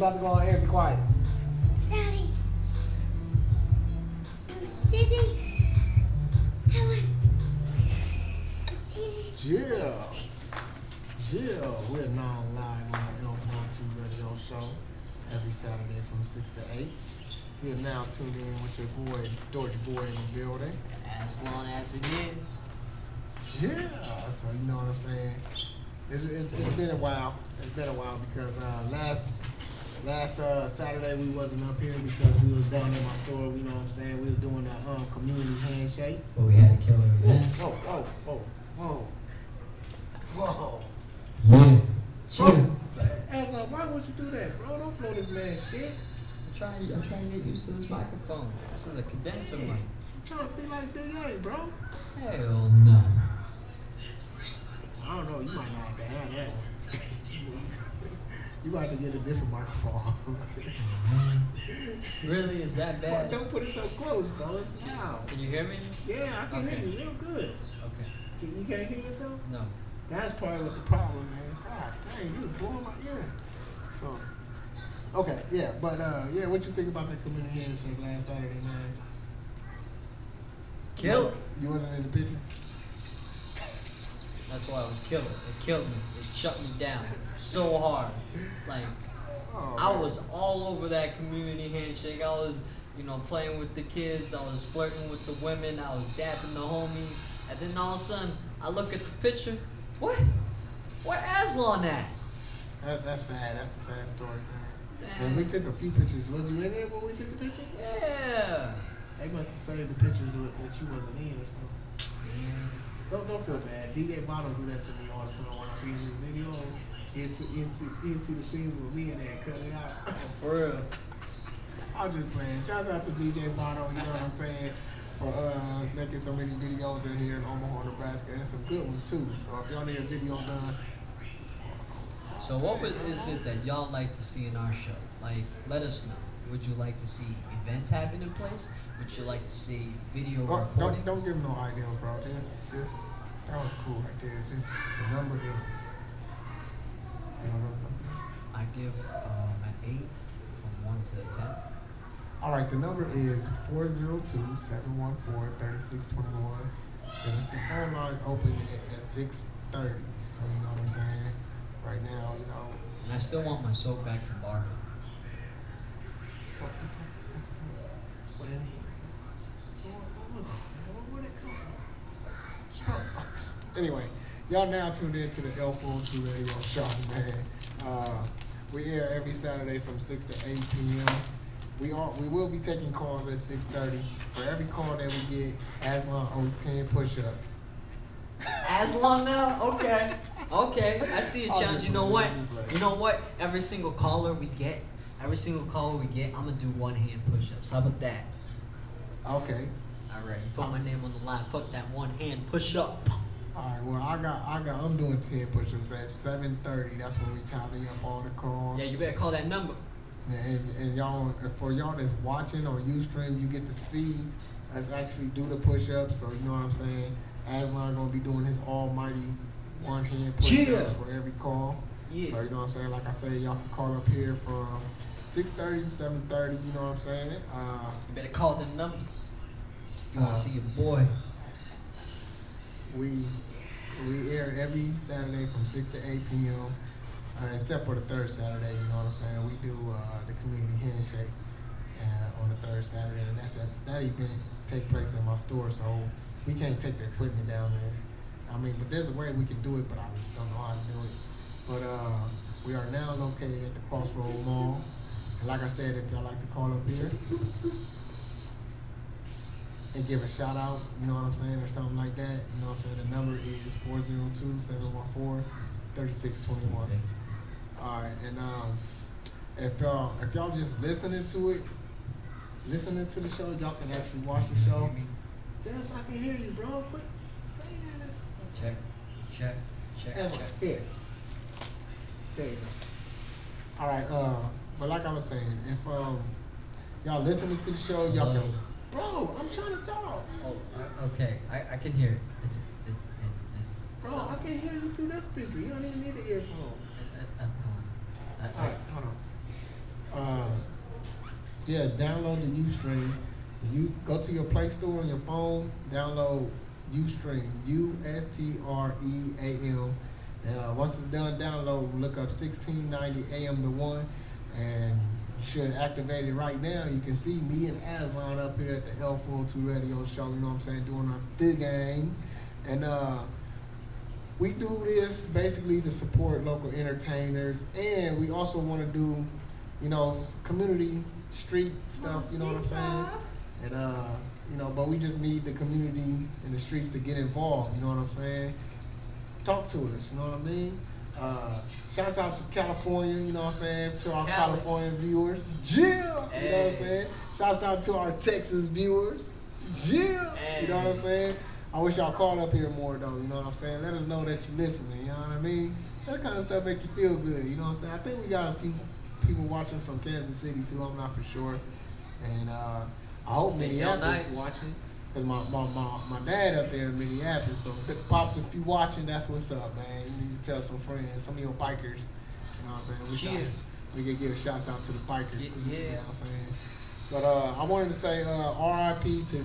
about to go on air. Be quiet. Daddy, I'm sitting. Yeah. We're now live on the L12 Radio Show every Saturday from 6 to 8. We are now tuned in with your boy, Dorch Boy in the building. As long as it is. Yeah. So you know what I'm saying? It's been a while. It's been a while because last Saturday we wasn't up here because we was down in my store. You know what I'm saying? We was doing a community handshake. But we had a killer event. Whoa. Yeah. Chill. Aslan, why would you do that, bro? Don't blow this man shit. I'm trying to get used to this microphone. This is a condenser mic. You trying to be like Big A, bro? Hell no. I don't know. You might not have to have that one. You might have to get a different microphone. Really? Is that bad? Don't put it so close, bro. It's loud. Can you hear me? Yeah, I can hear you real good. Okay. You can't hear yourself? No. That's part of the problem, man. God dang, you was blowing my ear. So, okay, yeah, but what you think about that community handshake last Saturday night? Kill it. You wasn't in the picture? That's why I was killing. It killed me. It shut me down so hard. Like, I was all over that community handshake. I was, playing with the kids. I was flirting with the women. I was dapping the homies. And then all of a sudden, I look at the picture. What? Where Aslan at? That's sad. That's a sad story, man. Damn. When we took a few pictures, was you in there when we took the picture? Yeah. They must have saved the pictures that you wasn't in or something. Don't feel bad. DJ Bottom do that to me all the time when I see his videos. He'll see the scenes with me in there and cut it out. For real. I'm just playing. Shout out to DJ Bottom, you know what I'm saying, for making so many videos in here in Omaha, Nebraska, and some good ones too. So if y'all need a video done. So what is it that y'all like to see in our show? Like, let us know. Would you like to see events happen in place? Would you like to see video recordings? Don't give them no ideas, bro. Just that was cool right there. Just the number is. I give an 8 from 1 to 10. All right, the number is 402-714-3621. And the phone line's open at 6:30. So you know what I'm saying? Right now, And I still want my soap back from Barbara. Anyway, y'all now tuned in to the L42 Radio Show, man. We air every Saturday from 6 to 8 p.m. We will be taking calls at 6:30. For every call that we get, Aslan owes 10 push-ups. Aslan now? Okay. I see it, challenge. You know what? Every single caller we get, I'm gonna do one hand push-ups. How about that? Okay. All right. Put my name on the line. Put that one hand push-up. All right. Well, I'm doing 10 push-ups at 7:30. That's when we tally up all the calls. Yeah, you better call that number. And y'all, for y'all that's watching on Ustream, you get to see us actually do the push-ups. So you know what I'm saying. Aslan gonna be doing his almighty one-hand push-ups for every call. Yeah. So you know what I'm saying. Like I say, y'all can call up here from 6:30 to 7:30. You know what I'm saying. You better call them numbers. You wanna see your boy. We air every Saturday from 6 to 8 p.m. Except for the third Saturday, you know what I'm saying. We do the community handshake on the third Saturday, and that event take place in my store, so we can't take the equipment down there. But there's a way we can do it, but I don't know how to do it. But we are now located at the Crossroad Mall, and like I said, if y'all like to call up here and give a shout out, you know what I'm saying, or something like that, you know what I'm saying, the number is 402-714-3621. All right, and if y'all just listening to the show, y'all can actually watch the show. Jess, I can hear you, bro. Quit saying that. Check. Here. There you go. All right, but like I was saying, if y'all listening to the show, y'all can. Bro, I'm trying to talk. Oh, okay. I can hear it. Bro, I can hear you through that speaker. You don't even need the earphone. All right, hold on. Yeah, download the Ustream. You go to your Play Store on your phone, download Ustream, Ustream. And once it's done, download. Look up 1690 AM to 1, and you should activate it right now. You can see me and Aslan up here at the L402 Radio Show. You know what I'm saying? Doing our big game, and we do this basically to support local entertainers, and we also want to do, community street stuff. You know what I'm saying? And but we just need the community in the streets to get involved. You know what I'm saying? Talk to us. You know what I mean? Shouts out to California. You know what I'm saying? To our California viewers, Jill. You know what I'm saying? Shouts out to our Texas viewers, Jill. You know what I'm saying? I wish y'all called up here more though. You know what I'm saying? Let us know that you're listening. You know what I mean? That kind of stuff make you feel good. You know what I'm saying? I think we got a few people watching from Kansas City too. I'm not for sure. And I hope Minneapolis is watching. Cause my dad up there in Minneapolis, so Pops, if you watching, that's what's up, man. You need to tell some friends, some of your bikers. You know what I'm saying? We can give shouts out to the bikers. Yeah. You know what I'm saying? But I wanted to say R.I.P. to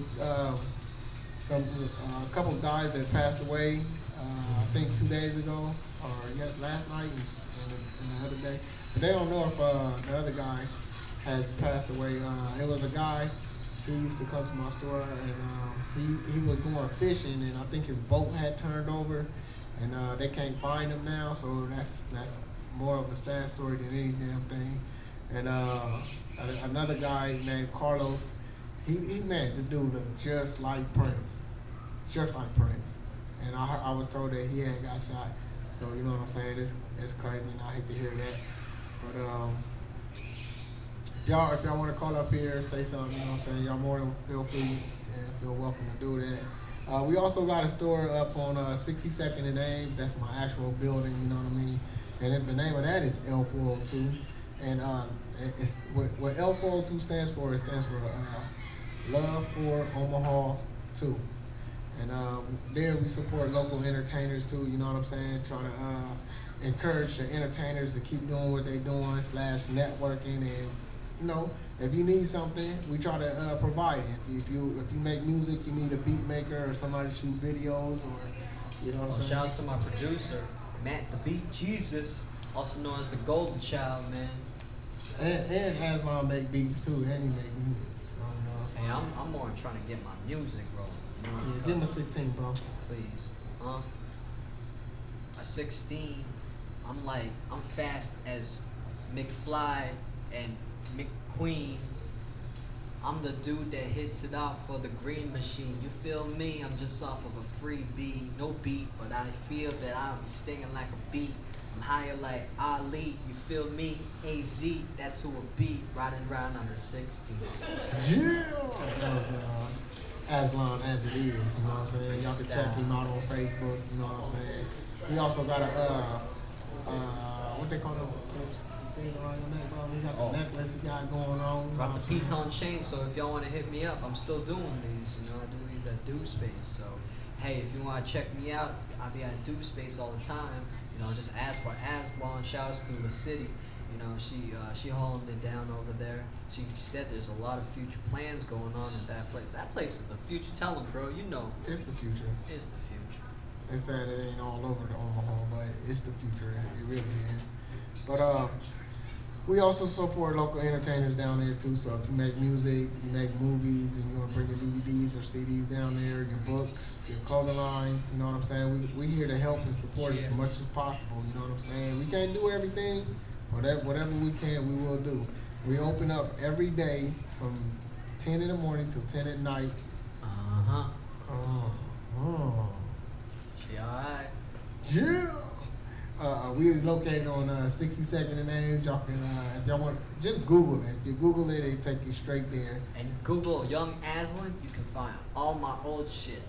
a couple of guys that passed away. I think 2 days ago, or last night and the other day. But they don't know if the other guy has passed away. It was a guy. He used to come to my store, and he was going fishing, and I think his boat had turned over, and they can't find him now. So that's more of a sad story than any damn thing. And another guy named Carlos, the dude looked just like Prince, And I was told that he had got shot. So you know what I'm saying? It's crazy, and I hate to hear that. But if y'all want to call up here, say something, you know what I'm saying? Y'all more than feel free and feel welcome to do that. We also got a store up on 62nd and Ames. That's my actual building, you know what I mean? And the name of that is L402. And it's what L402 stands for. It stands for Love for Omaha 2. And there we support local entertainers too, you know what I'm saying? Trying to encourage the entertainers to keep doing what they're doing, /networking, and if you need something, we try to provide it. If you make music, you need a beat maker or somebody to shoot videos, or you know what I'm saying. Shout out to my producer, Matt the Beat Jesus, also known as the Golden Child, man. And Aslan make beats too, and he make music. So hey, I'm more trying to get my music rolling. Yeah, give him a 16, bro. Please. A 16. I'm fast as McFly and McQueen. I'm the dude that hits it off for the green machine. You feel me? I'm just off of a free beat. No beat, but I feel that I'm stinging like a beat. I'm higher like Ali. You feel me? AZ, that's who a beat. Riding around on the 16. Yeah! That was Aslan as it is, you know what I'm saying? Y'all can check him out on Facebook, you know what I'm saying? He also got a, what they call those things around your neck, bro? He got the necklace he got going on. Rock the piece on chain, so if y'all want to hit me up, I'm still doing these, I do these at Do Space, so hey, if you want to check me out, I'll be at Do Space all the time, just ask for Aslan. Shouts to the city, she holding it down over there. She said there's a lot of future plans going on at that place. That place is the future. Tell them, bro, It's the future. It's the future. They said it ain't all over the Omaha, but it's the future. It really is. But we also support local entertainers down there too. So if you make music, you make movies, and you want to bring your DVDs or CDs down there, your books, your clothing lines, you know what I'm saying? We here to help and support as much as possible. You know what I'm saying? We can't do everything, but whatever we can, we will do. We open up every day from 10 in the morning till 10 at night. She alright. Yeah. We're located on 62nd and Ames. Y'all can, if y'all want, just Google it. If you Google it, it'll take you straight there. And Google Young Aslan, you can find all my old shit.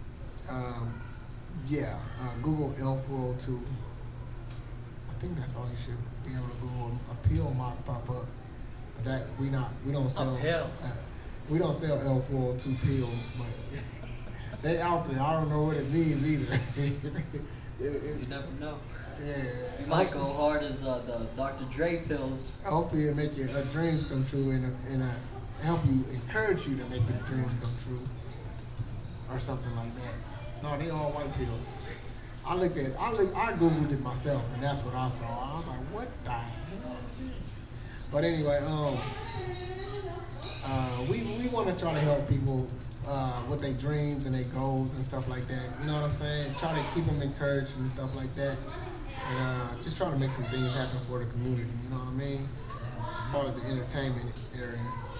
Google L402. I think that's all you should be able to Google. A pill might pop up. But that we don't sell. We don't sell L402 pills, but they out there. I don't know what it means either. You never know. Yeah. You might go hard as the Dr. Dre pills. Hopefully it make your dreams come true and help you, encourage you to make your dreams come true. Or something like that. No, they all white pills. I Googled it myself and that's what I saw. I was like, what the hell is this? But anyway, we want to try to help people with their dreams and their goals and stuff like that. You know what I'm saying? Try to keep them encouraged and stuff like that. And just try to make some things happen for the community. You know what I mean? As far as the entertainment area.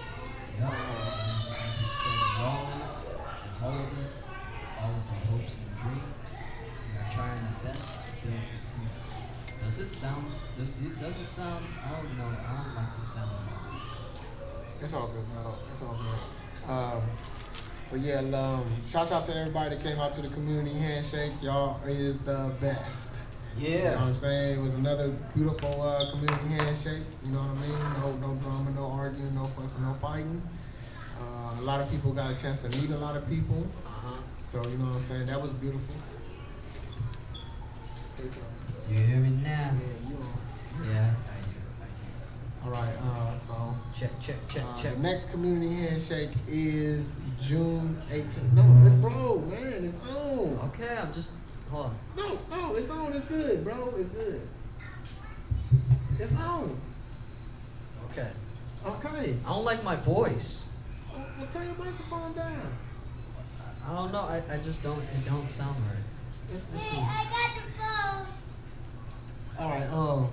All of our hopes and dreams. We are trying our best to build a team. Does it sound? I don't know. I don't like the sound. It's all good, bro. It's all good. But yeah, shouts out to everybody that came out to the community handshake. Y'all is the best. Yeah. You know what I'm saying? It was another beautiful community handshake. You know what I mean? No drama, no arguing, no fussing, no fighting. A lot of people got a chance to meet a lot of people. So, you know what I'm saying? That was beautiful. Say something. You hear me now? Yeah, you on. Yeah. All right, so Check. the next community handshake is June 18th. No, bro, man, it's on. Okay, I'm just hold on. No, it's on. It's good, bro. It's good. It's on. Okay. Okay. I don't like my voice. Well, turn your microphone down. I don't know. I just don't. It don't sound right. It's Hey, cool. I got the phone. All right.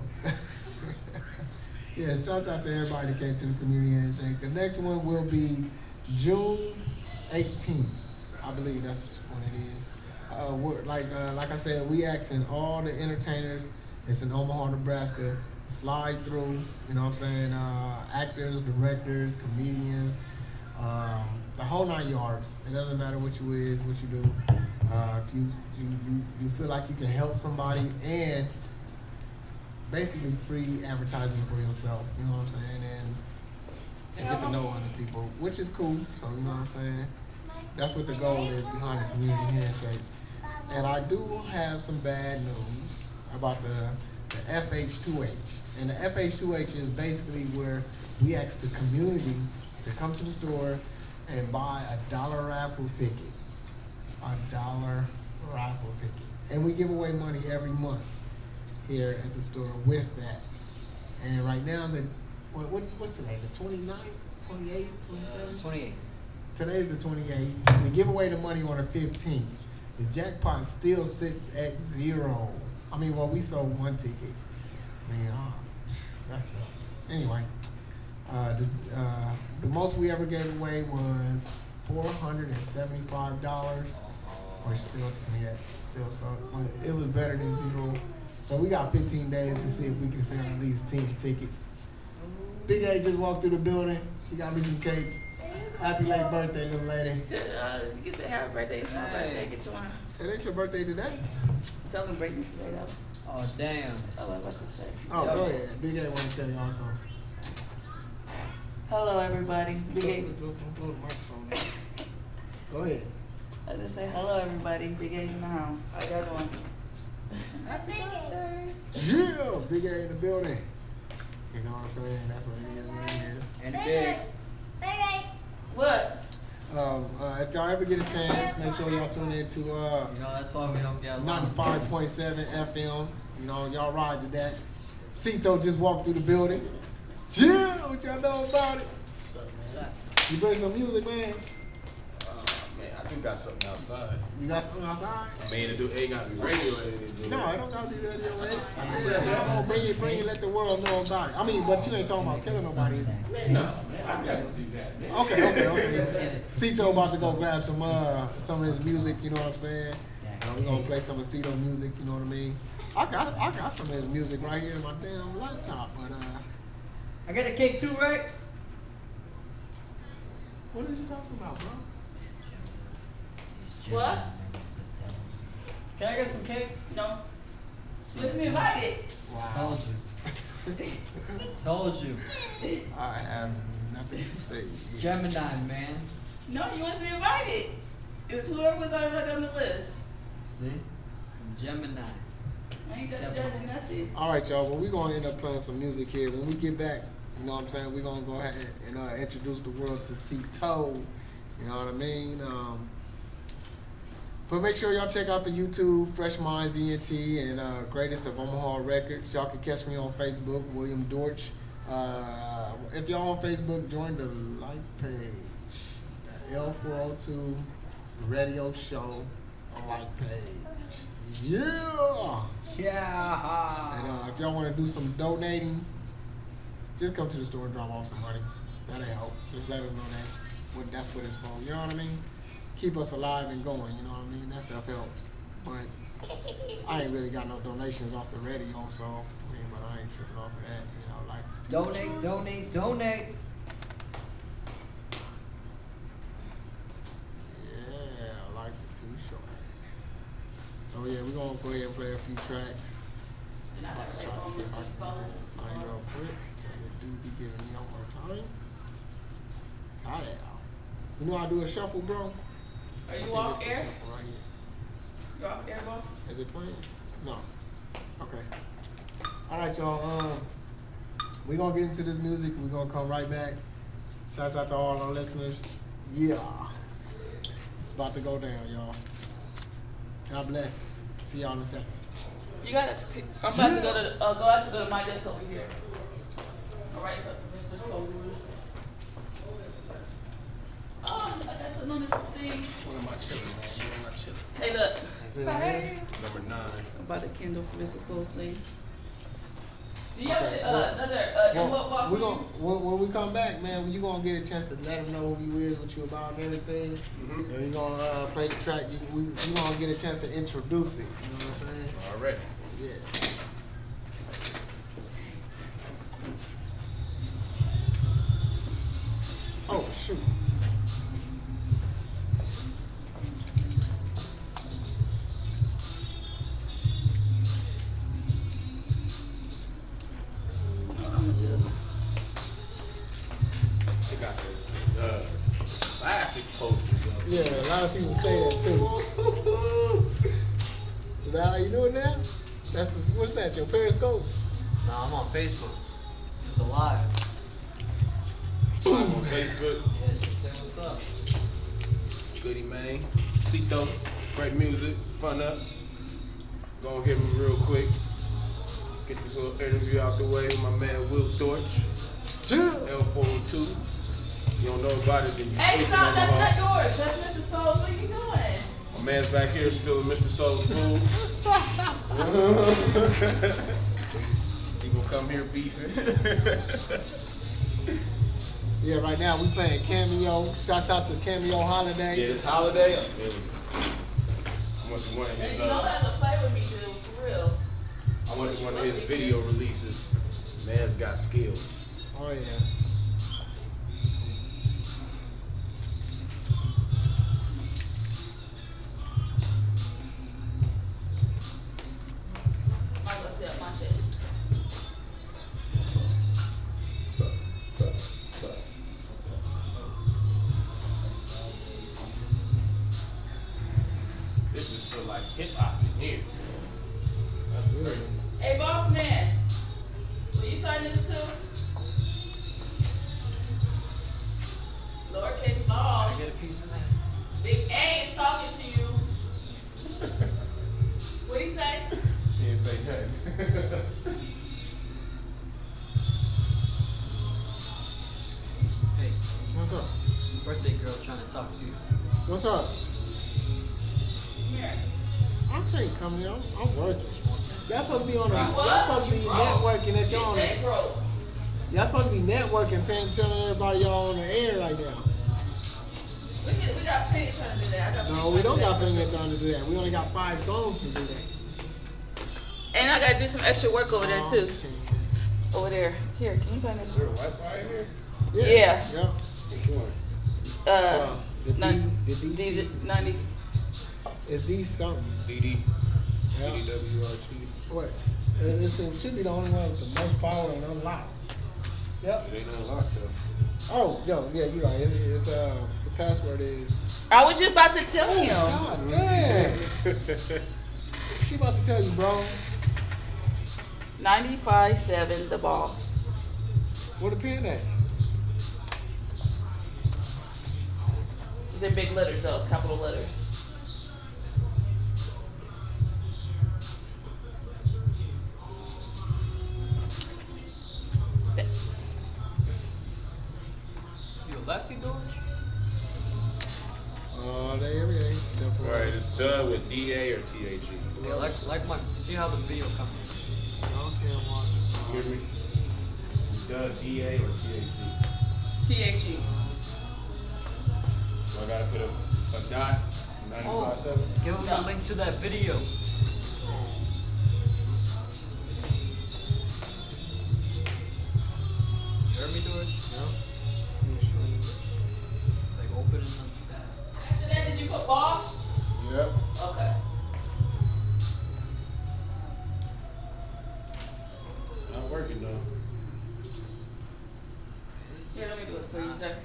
Yeah, shouts out to everybody that came to the community handshake. The next one will be June 18th. I believe that's when it is. Like I said, we asking all the entertainers. It's in Omaha, Nebraska. Slide through. You know what I'm saying? Actors, directors, comedians, the whole 9 yards. It doesn't matter what you is, what you do. If you feel like you can help somebody and basically free advertising for yourself, you know what I'm saying, and get to know other people, which is cool. So you know what I'm saying. That's what the goal is behind the community handshake. And I do have some bad news about the FH2H. And the FH2H is basically where we ask the community to come to the store and buy a $1 raffle ticket. $1 raffle ticket. And we give away money every month here at the store with that. And right now, what's today? The 29th? 28th? 27th? 28. Today's the 28th. We give away the money on the 15th. The jackpot still sits at 0. I mean, well, we sold 1 ticket. I mean, that sucks. Anyway, the most we ever gave away was $475. Or still to me, that still sucks. But it was better than 0. So we got 15 days to see if we can sell at least 10 tickets. Big A just walked through the building. She got me some cake. Happy late birthday, little lady. You can say happy birthday. It's my birthday. Get to one. It ain't your birthday today? Celebrating today, though. Oh damn. Oh, what about to say? Oh, go ahead. Big A want to tell y'all something. Hello, everybody. Big A. Blow the microphone down. Go ahead. I just say hello, everybody. Big A in the house. How y'all doing? Happy birthday. Yeah, Big A in the building. You know what I'm saying? That's what it is, what it is. And big. What? If y'all ever get a chance, make sure y'all tune in to You know that's why we don't get along. 95.7 FM. You know, y'all ride to that. Cito just walked through the building. Yeah, what y'all know about it? What's up, man? You bring some music, man. Man, I do got something outside. You got something outside? I mean, it ain't got to be radio or anything. No, I don't gotta be radio, man. Yeah, bring it, let the world know about it. I mean, but you ain't talking about killing nobody. No, man, I got to do that, man. Okay. Cito about to go grab some of his music, you know what I'm saying? We're gonna play some of Cito music, you know what I mean? I got some of his music right here in my damn laptop, but I got a cake too, right? what are you talking about, bro? What? Can I get some cake? No. Let me invite it. Told you. I have nothing to say. Gemini, man. No, you want to be invited. It was whoever was already on the list. See? I'm Gemini. I ain't got done nothing. All right, y'all. Well, we're gonna end up playing some music here. When we get back, you know what I'm saying? We're gonna go ahead and introduce the world to C-Toe. You know what I mean? But make sure y'all check out the YouTube, Fresh Minds ENT and Greatest of Omaha Records. Y'all can catch me on Facebook, William Dortch. If y'all on Facebook, join the like page, the L402 Radio Show like page. Yeah. Yeah. And if y'all want to do some donating, just come to the store and drop off some money. That'll help. Just let us know that's what it's for. You know what I mean? Keep us alive and going. You know what I mean? That stuff helps. But I ain't really got no donations off the radio, so but I ain't tripping off of that. You know, like Donate. Yeah, life is too short. So yeah, we're gonna go ahead and play a few tracks. And I I'm got trying to see if I can get this to play real quick, because it do be giving me more time. Got it. You know I do a shuffle, bro? Are I you think off it's a air? shuffle right here. You off air, boss? Is it playing? No. Okay. All right, y'all. We're gonna get into this music. We're gonna come right back. Shouts out to all our listeners. Yeah. It's about to go down, y'all. God bless. See y'all in a second. You got to pick. I'm about to go to my desk over here. All right, so Mr. Soul. Oh, I got something on this thing. What am I chilling, man? What am I chilling? Hey, look. Is it in here? Number 9. I'm about to Kindle for Mr. Soul thing. Do you Okay, have another envelope box? We're gonna, when we come back, man, you're gonna get a chance to let them know who you is, what you about, and everything. Mm-hmm. And you're gonna play the track. You're gonna get a chance to introduce it. You know what I'm saying? All right. Yeah. Oh shoot. They got the classic posters up. Yeah, a lot of people say that too. Is that how you doing now? What's that? Your Periscope? Nah, I'm on Facebook. It's live. Live on Facebook. Yeah, say what's up. Goody, man. C-Toe. Great music. Fun up. Gonna hit me real quick. Get this little interview out the way with my man Will Dortch. L402. You don't know about it, then you Hey, sleeping stop, on the that's hall. not yours. That's Mr. Souls. What are you doing? My man's back here still in Mr. Soul's food. He gonna come here beefing. Yeah, right now we playing Cameo. Shouts out to Cameo Holiday. Yeah, it's holiday. I went to one of Hey, his you don't have to play with me, dude, for real. I went to one of his video releases. Man's got skills. Oh yeah. I'm gonna set my desk. This is for like hip hop in here. That's crazy. Hey, boss man, will you sign this too? Lowercase ball. I get a piece of that. Big A is talking to you. What'd he say? He didn't say nothing. Hey, What's up? birthday girl trying to talk to you. What's up? Come here. I can't come here. I'm working. That's supposed to be on the. What? That's supposed to be You broke. networking at You y'all. stay broke. Y'all supposed to be networking, telling everybody y'all on the air right now. We got plenty of time to do that. I got No, plenty we of don't got time to do plenty of time to do that. We only got 5 songs to do that. that. And I gotta do some extra work over there too. Over there. Here, can you sign this? Is there Wi-Fi in here? Yeah. Yeah. Which one? The Nine- D, the D- DC. 90. It's D something. DD. Yeah. DWRT. What? It should be the only one with the most power and unlocked. Yep. It ain't unlocked though. Oh, yo, yeah, you're right. It's the password is. I was just about to tell him. God damn. She about to tell you, bro. 95.7 The Boss. Where the pen at? It's in big letters though, capital letters. You a lefty, George? All day, every day. All right, it's done with DA or TAG. Yeah, like my. See how the video comes. Okay, You hear me? Done DA or TAG. THE. So I gotta put a dot, 95.7. Give him the link to that video. You heard me, George? Like opening up the tab. After that, did you put Boss? Yep. Okay. Not working though. Here, let me do it for you, sir.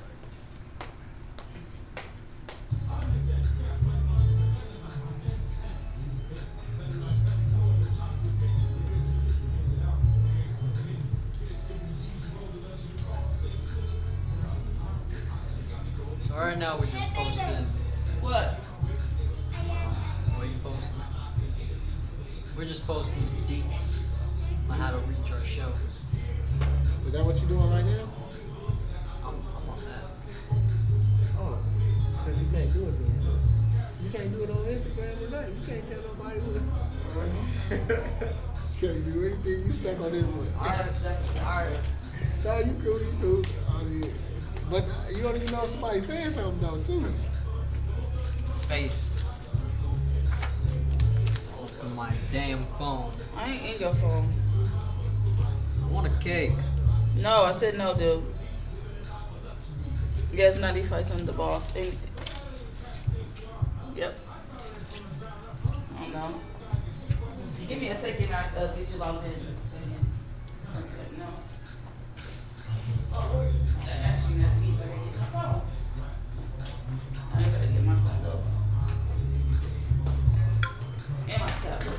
So right now we're just posting. What? What are you posting? We're just posting deets on how to reach our show. Is that what you're doing right now? I'm on that. Oh, because you can't do it then. You can't do it on Instagram or nothing. You can't tell nobody who. Can't do anything. You stuck on this one. Alright. No, you cool. You cool. I mean, but you don't even know if somebody's saying something though, too. Face. Open my damn phone. I ain't in your phone. I want a cake. No, I said no, dude. Yes, 95 The Boss. Anything. Yep. I don't know. Give me a second, I'll get you logged in. Okay, no. Oh, actually, that means I gotta get my phone. I ain't gotta get my phone though. And my tablet.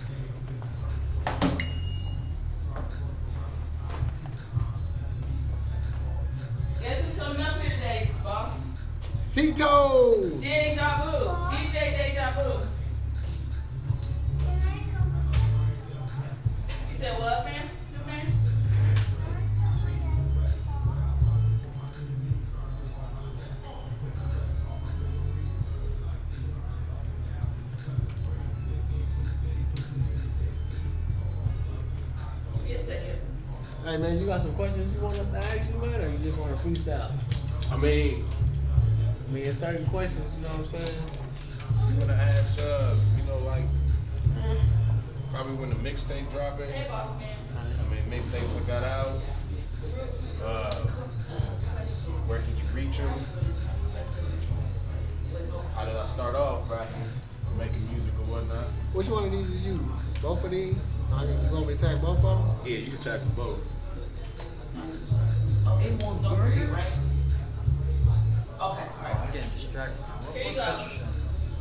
Guess who's coming up here today, boss? Cito! Deja Vu. DJ Deja Vu. You said what, man? Good man? Give me a second. Hey man, you got some questions you want us to ask you, man, or you just want to freestyle? I mean, There's certain questions, you know what I'm saying? you wanna ask, like, probably when the mixtape dropping. Hey, boss man. I mean, mixtapes that got out. Where can you reach them? How did I start off rapping, making music or whatnot? Which one of these is you? Both of these? I mean, you want me to tag both of them? Yeah, you can tackle both. Don't forget, right? Okay, alright. I'm getting distracted. Here you go. Picture show.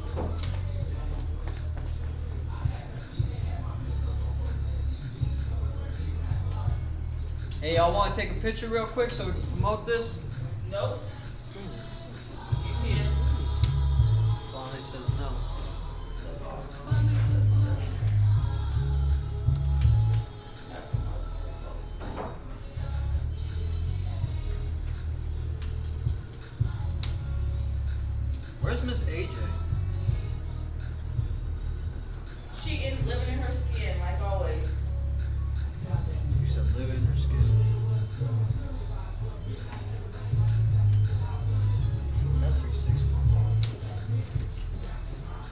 Hey, y'all want to take a picture real quick so we can promote this? Nope. You can. Bonnie says no. Where's Miss AJ? She is living in her skin, like always. You said live in her skin. That 360.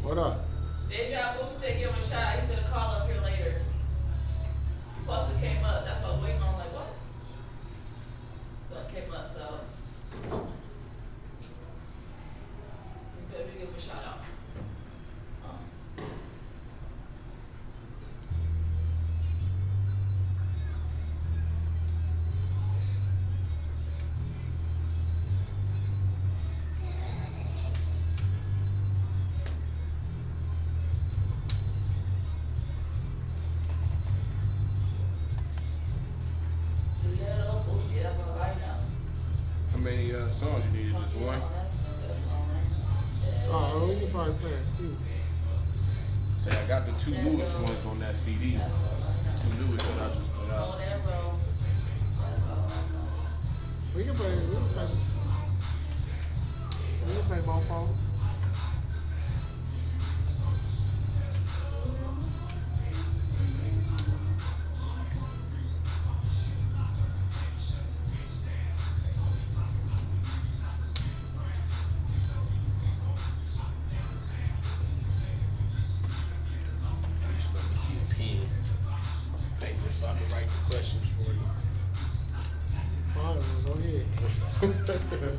What up? Deja Boo said give him a shot. He's gonna call up here later. Buster came up. That's what I was waiting on. I'm like, what? So I came up. So you better give him a shout out. That's all I know. How many songs you needed? Just one? Oh, we can probably play a few. Say I got the two newest ones on that CD. Two newest that I just put out. We can play both phones. Just let me see a pen. Paper so I can write the questions for you. Fine, go ahead.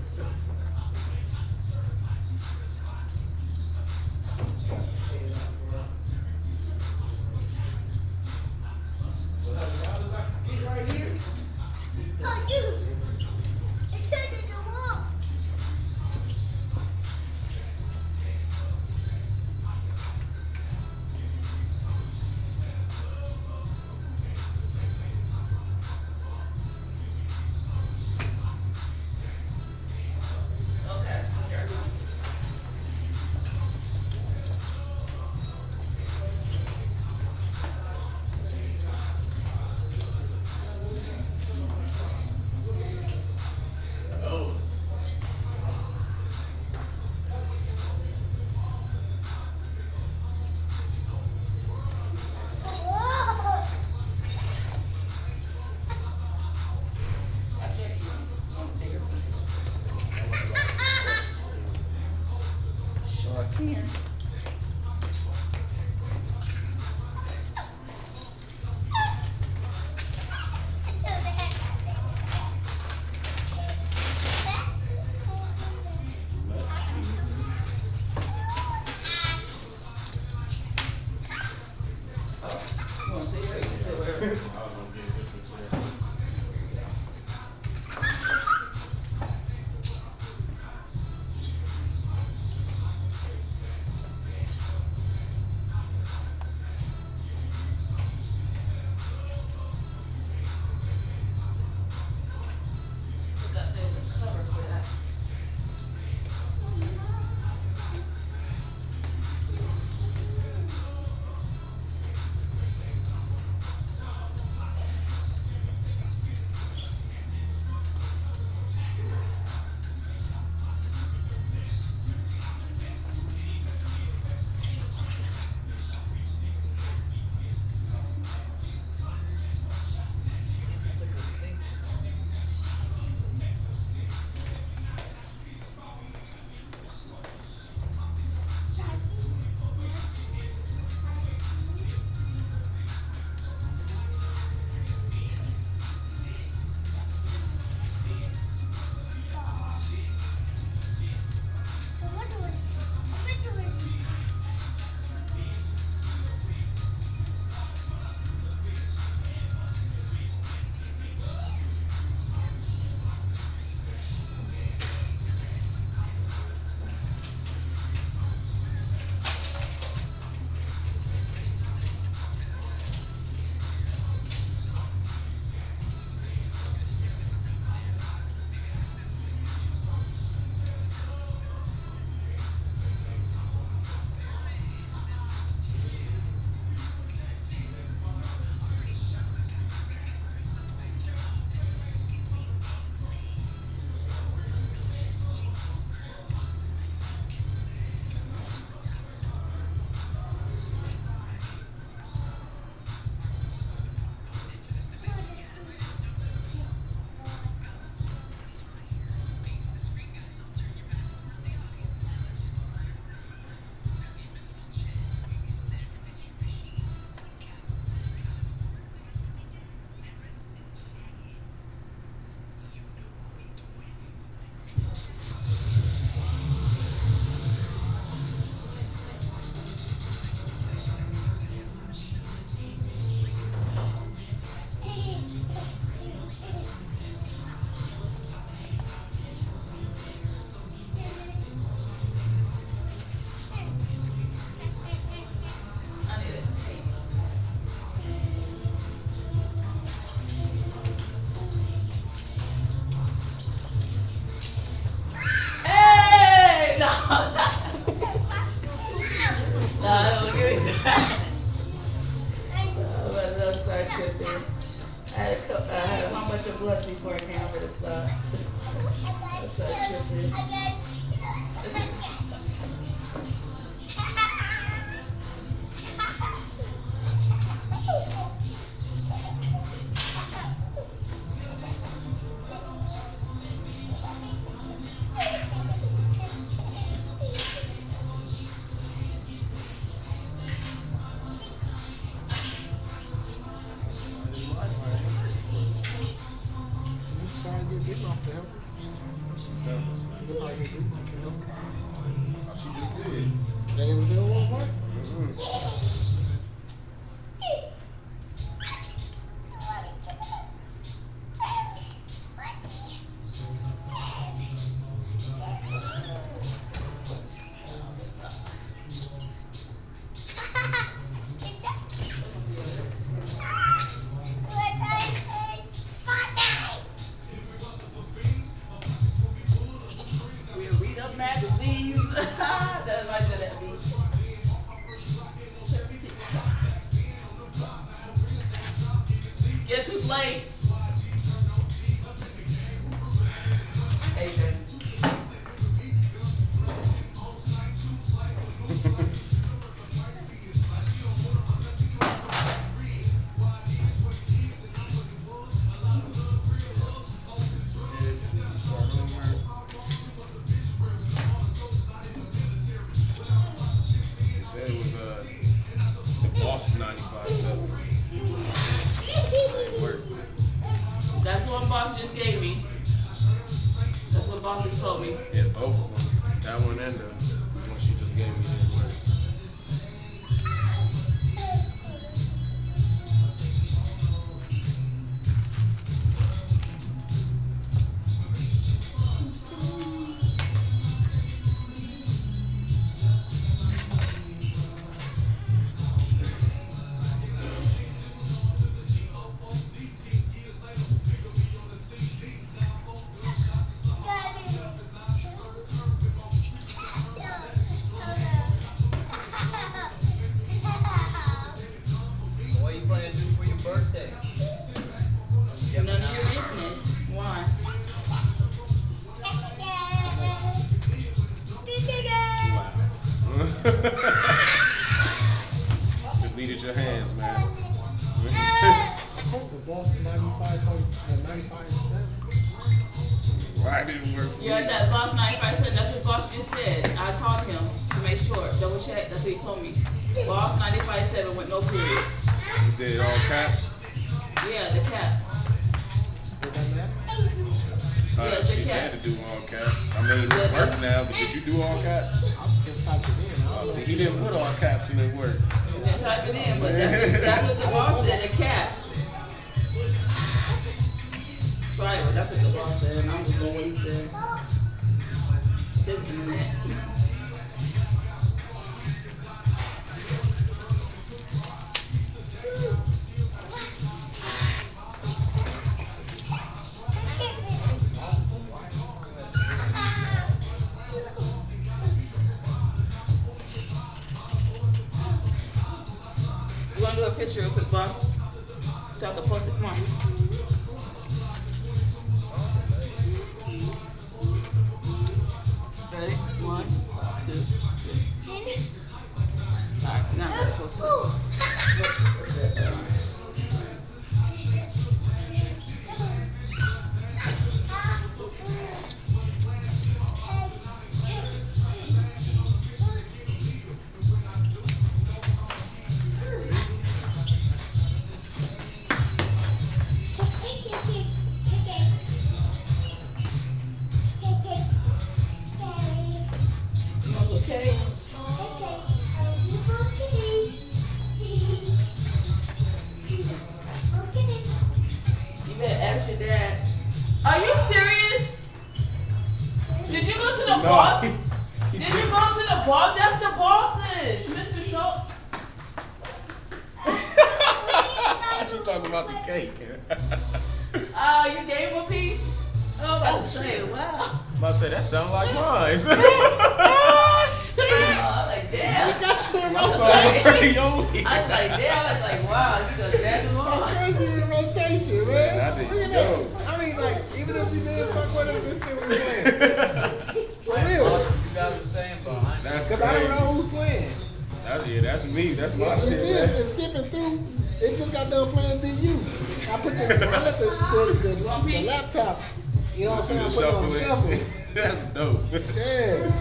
Oh, you! It touches the wall. Okay. Here. Whoa! I can't eat bigger pieces. Sure can. You want to sit here? You can sit wherever. There's a cover for that. blessed before I came over to stop. That's so trippy. She just did. They was in one part? We'll read up magazines. That's my good at me. Guess who's late? Adrian. She said it was the boss 95.7. Ain't work. That's what boss just gave me. That's what boss just told me. Yeah, both of them. That one and the one she just gave me didn't work. What are you planning to do for your birthday? None of your business. Why? Just needed your hands, man. The boss 95.7. Why didn't it work for Yeah, me? that boss 95 said, that's what boss just said. I called him to make sure, double check, that's what he told me. Boss 95.7 with no period. You did all caps? Yeah, the caps. Did that matter? Yeah, She the said caps. to do all caps. I mean, it worked now, but did you do all caps? I just typed it in. Oh, see, he didn't put all caps and it worked. You didn't type it in, but that's what the boss said, the caps. Try it, that's what the boss said, and I'm just going what he said. Just a minute. You wanna do a picture real quick, boss? So I can post it, come on. Ready? 1, 2, 3. Alright, now I'm gonna post it. Okay. You better ask your dad. Are you serious? Did you go to the boss? Did you go to the boss? That's the bosses, Mr. Schultz. She talking about the cake. You gave him a piece? Oh, I was about to say, wow. I said, that sound like mine. I'm like, damn. Got you in I saw it pretty on me. I was like, damn. I was like, wow, you just grabbed them all. crazy in rotation, man. I didn't go. I'm like, even if you didn't fuck with him, this shit was playing. For I real. lost what you guys are saying, but I That's Because I don't know who's playing. That's me. That's my This shit. is, Man. it's skipping through. It just got done playing DU. I put I let the laptop, you know what I'm saying? I put it on shuffle. That's dope. Yeah.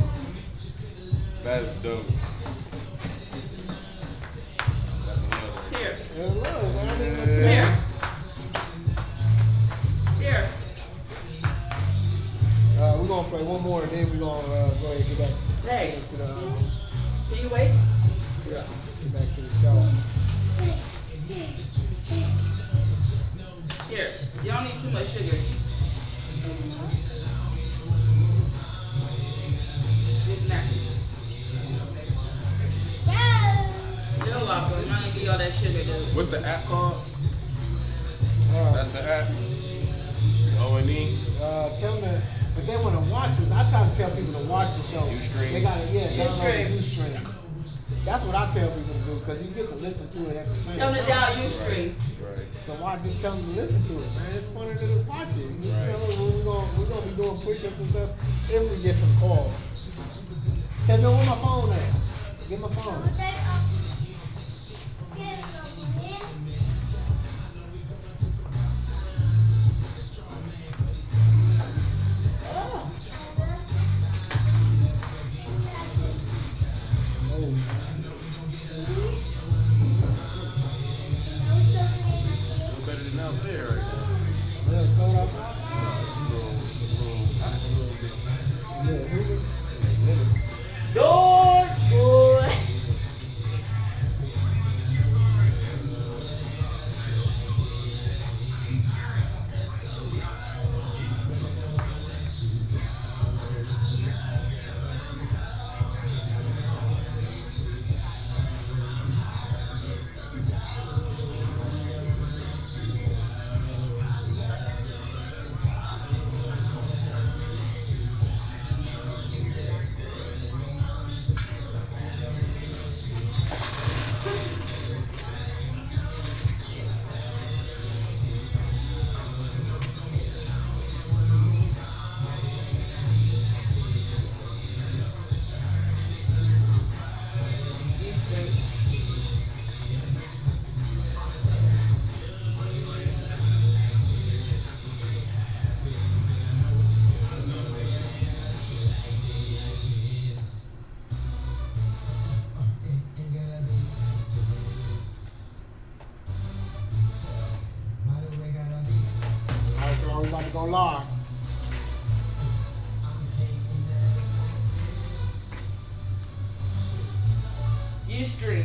That's dope. That's Here. It was, man. I mean, Here. Here. we're going to play one more and then we're going to go ahead and get back Hey. to the, Can you wait? get back to the show. Here. You don't need too much sugar. Good night. Little waffle. I'm not gonna give you all that sugar, dude. What's the app called? Uh, That's the app. O&E. Tell them, but they want to watch it. I try to tell people to watch the show. Ustream. They got to, download Ustream. the Ustream. That's what I tell people to do because you get to listen to it at the same Tell time. them down Ustream. Right. So why just tell them to listen to it, man? It's funny to just watch it. You Right. know, we're gonna be doing push-ups and stuff if we get some calls. Tell me where my phone at. Get my phone. Feel better than out there right now. Let's go outside. It's a little hot a little bit. Yeah, who the- George, boy. All right, so we about to go live. Ustream.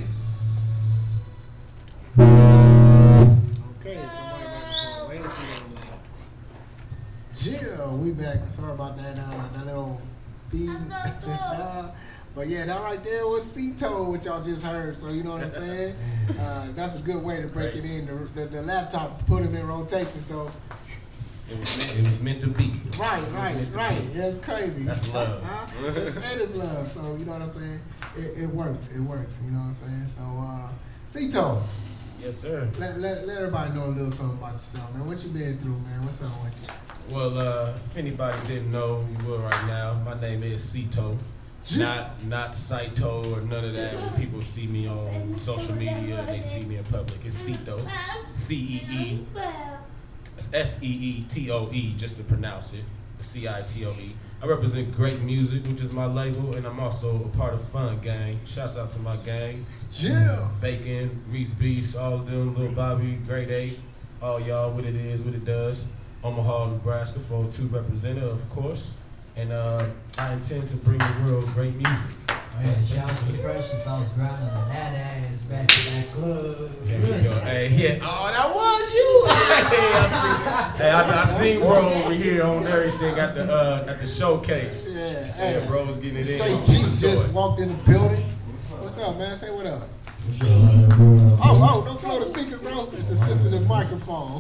Okay, somebody about to go way too long. Yeah, we back. Sorry about that little feed. But yeah, that right there was Cito, which y'all just heard. So you know what I'm saying? That's a good way to break it in. The laptop put him in rotation. So It was meant to be. right. Yeah, it's crazy. That's love. That is love. So you know what I'm saying? It works. It works. You know what I'm saying? So Cito, Yes, sir. let everybody know a little something about yourself, man. What you been through, man? What's up with you? Well, if anybody didn't know, you will right now. My name is Cito. Not Saito or none of that. When people see me on social media, they see me in public. It's Cito. C-E-E. S-E-E-T-O-E, just to pronounce it. C-I-T-O-E. I represent Great Music, which is my label, and I'm also a part of Fun Gang. Shouts out to my gang. Yeah. Bacon, Reese Beast, all of them, Lil Bobby, Grade 8, all y'all, what it is, what it does. Omaha, Nebraska, 402 representative, of course. And I intend to bring the world great music. Oh yeah, shout out to the Precious. I was grinding on that ass back in that club. There we go. Hey, yeah. Oh, that was you. Hey, I seen bro over here on everything at the showcase. Yeah. Hey, Hey, bro was getting it in. Say He G was just doing. walked in the building. What's up, man? Say what up. Oh, don't blow the speaker, bro. It's a sensitive microphone.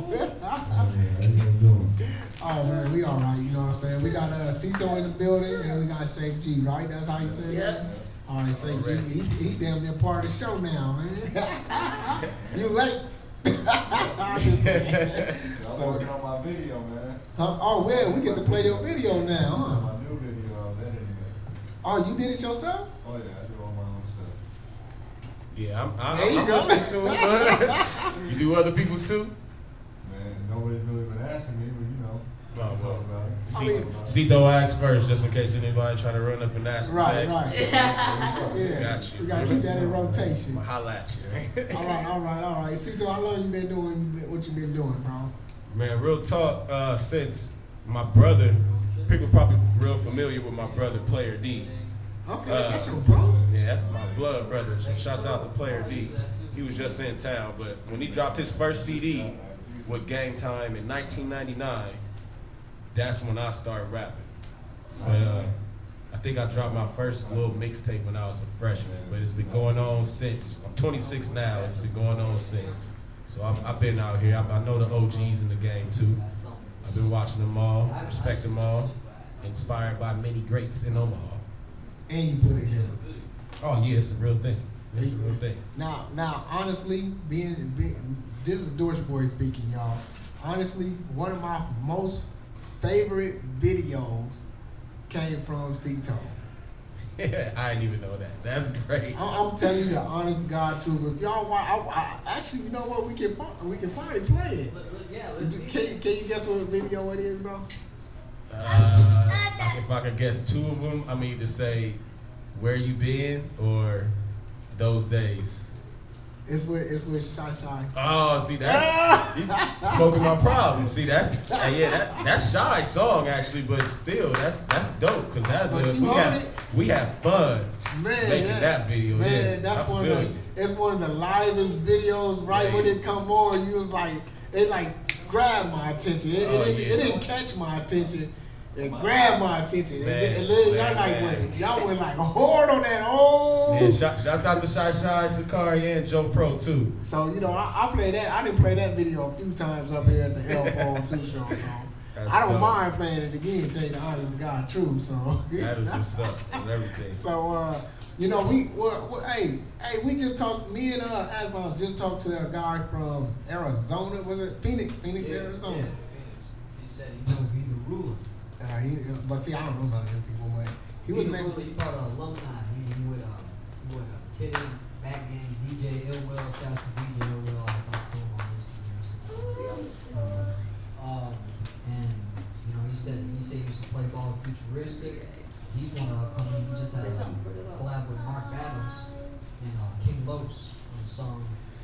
Oh man, we all right. You know what I'm saying? We got Cito in the building, and we got Shape G, right? That's how you say it? Yep. All right, Shape G. He damn near part of the show now, man. You late? I'm working on my video, man. Oh, well, we get to play your video now, huh? My new video, that anyway. Oh, you did it yourself? Oh yeah, I do all my own stuff. Yeah, I'm There you go. listening to it. You do other people's too? Man, nobody's really been asking me, but you know, Oh, talk well. about it. I mean- Zito asked first, just in case anybody try to run up and ask me Right, next. right. Yeah. Got you. We gotta keep that in rotation. I'ma holla at you. All right. Cito, how long you been doing what you been doing, bro? Man, real talk, since my brother, people probably real familiar with my brother, Player D. Okay, that's your bro. Yeah, that's my blood brother, so shouts out to Player D. He was just in town, but when he dropped his first CD with Game Time in 1999, that's when I started rapping. But I think I dropped my first little mixtape when I was a freshman, but it's been going on since. I'm 26 now, it's been going on since. So I've been out here. I know the OGs in the game too. I've been watching them all, respect them all, inspired by many greats in Omaha. And you put it down. Oh yeah, it's a real thing. It's a real thing. Now, honestly, being this is Dorch Boy speaking, y'all. Honestly, one of my most favorite videos came from Cito. I didn't even know that. That's great. I'm telling you the honest God truth. If y'all want, actually, you know what? We can finally play it. Yeah, let's see. Can you guess what video it is, bro? If I could guess two of them, I'm either say "Where You Been" or "Those Days." It's with Shy Shy. Oh, see that? Smoking my problem. See that's Shy song actually, but still that's dope because that's But you heard we have fun Man, making that video. Man, yeah, that's I one feel of you. it's one of the livest videos. Right when it come on, you was like, it like grabbed my attention. It didn't catch my attention. It grabbed my attention. And then y'all like, wait, y'all went like hard on that. Oh. Yeah, shouts out to Shy Shy, Sakari, and Joe Pro too. So you know, I play that. I didn't play that video a few times up here at the Elbow 2 show. So I don't mind playing it again. Tell you the honest to God truth. So That is what's up and everything. So, you know, we just talked. Me and Aslan just talked to a guy from Arizona. Was it Phoenix, Arizona? Yeah. He said he know he the ruler. But see, I don't know none of them people. But he was named. He part of alumni. He would Kid back in DJ Illwell. Shouts to DJ Illwell. I talked to him on Instagram. And you know, he said he used to play ball futuristic. He's one of our company. He just had a collab with Mark Battles and King Los on a song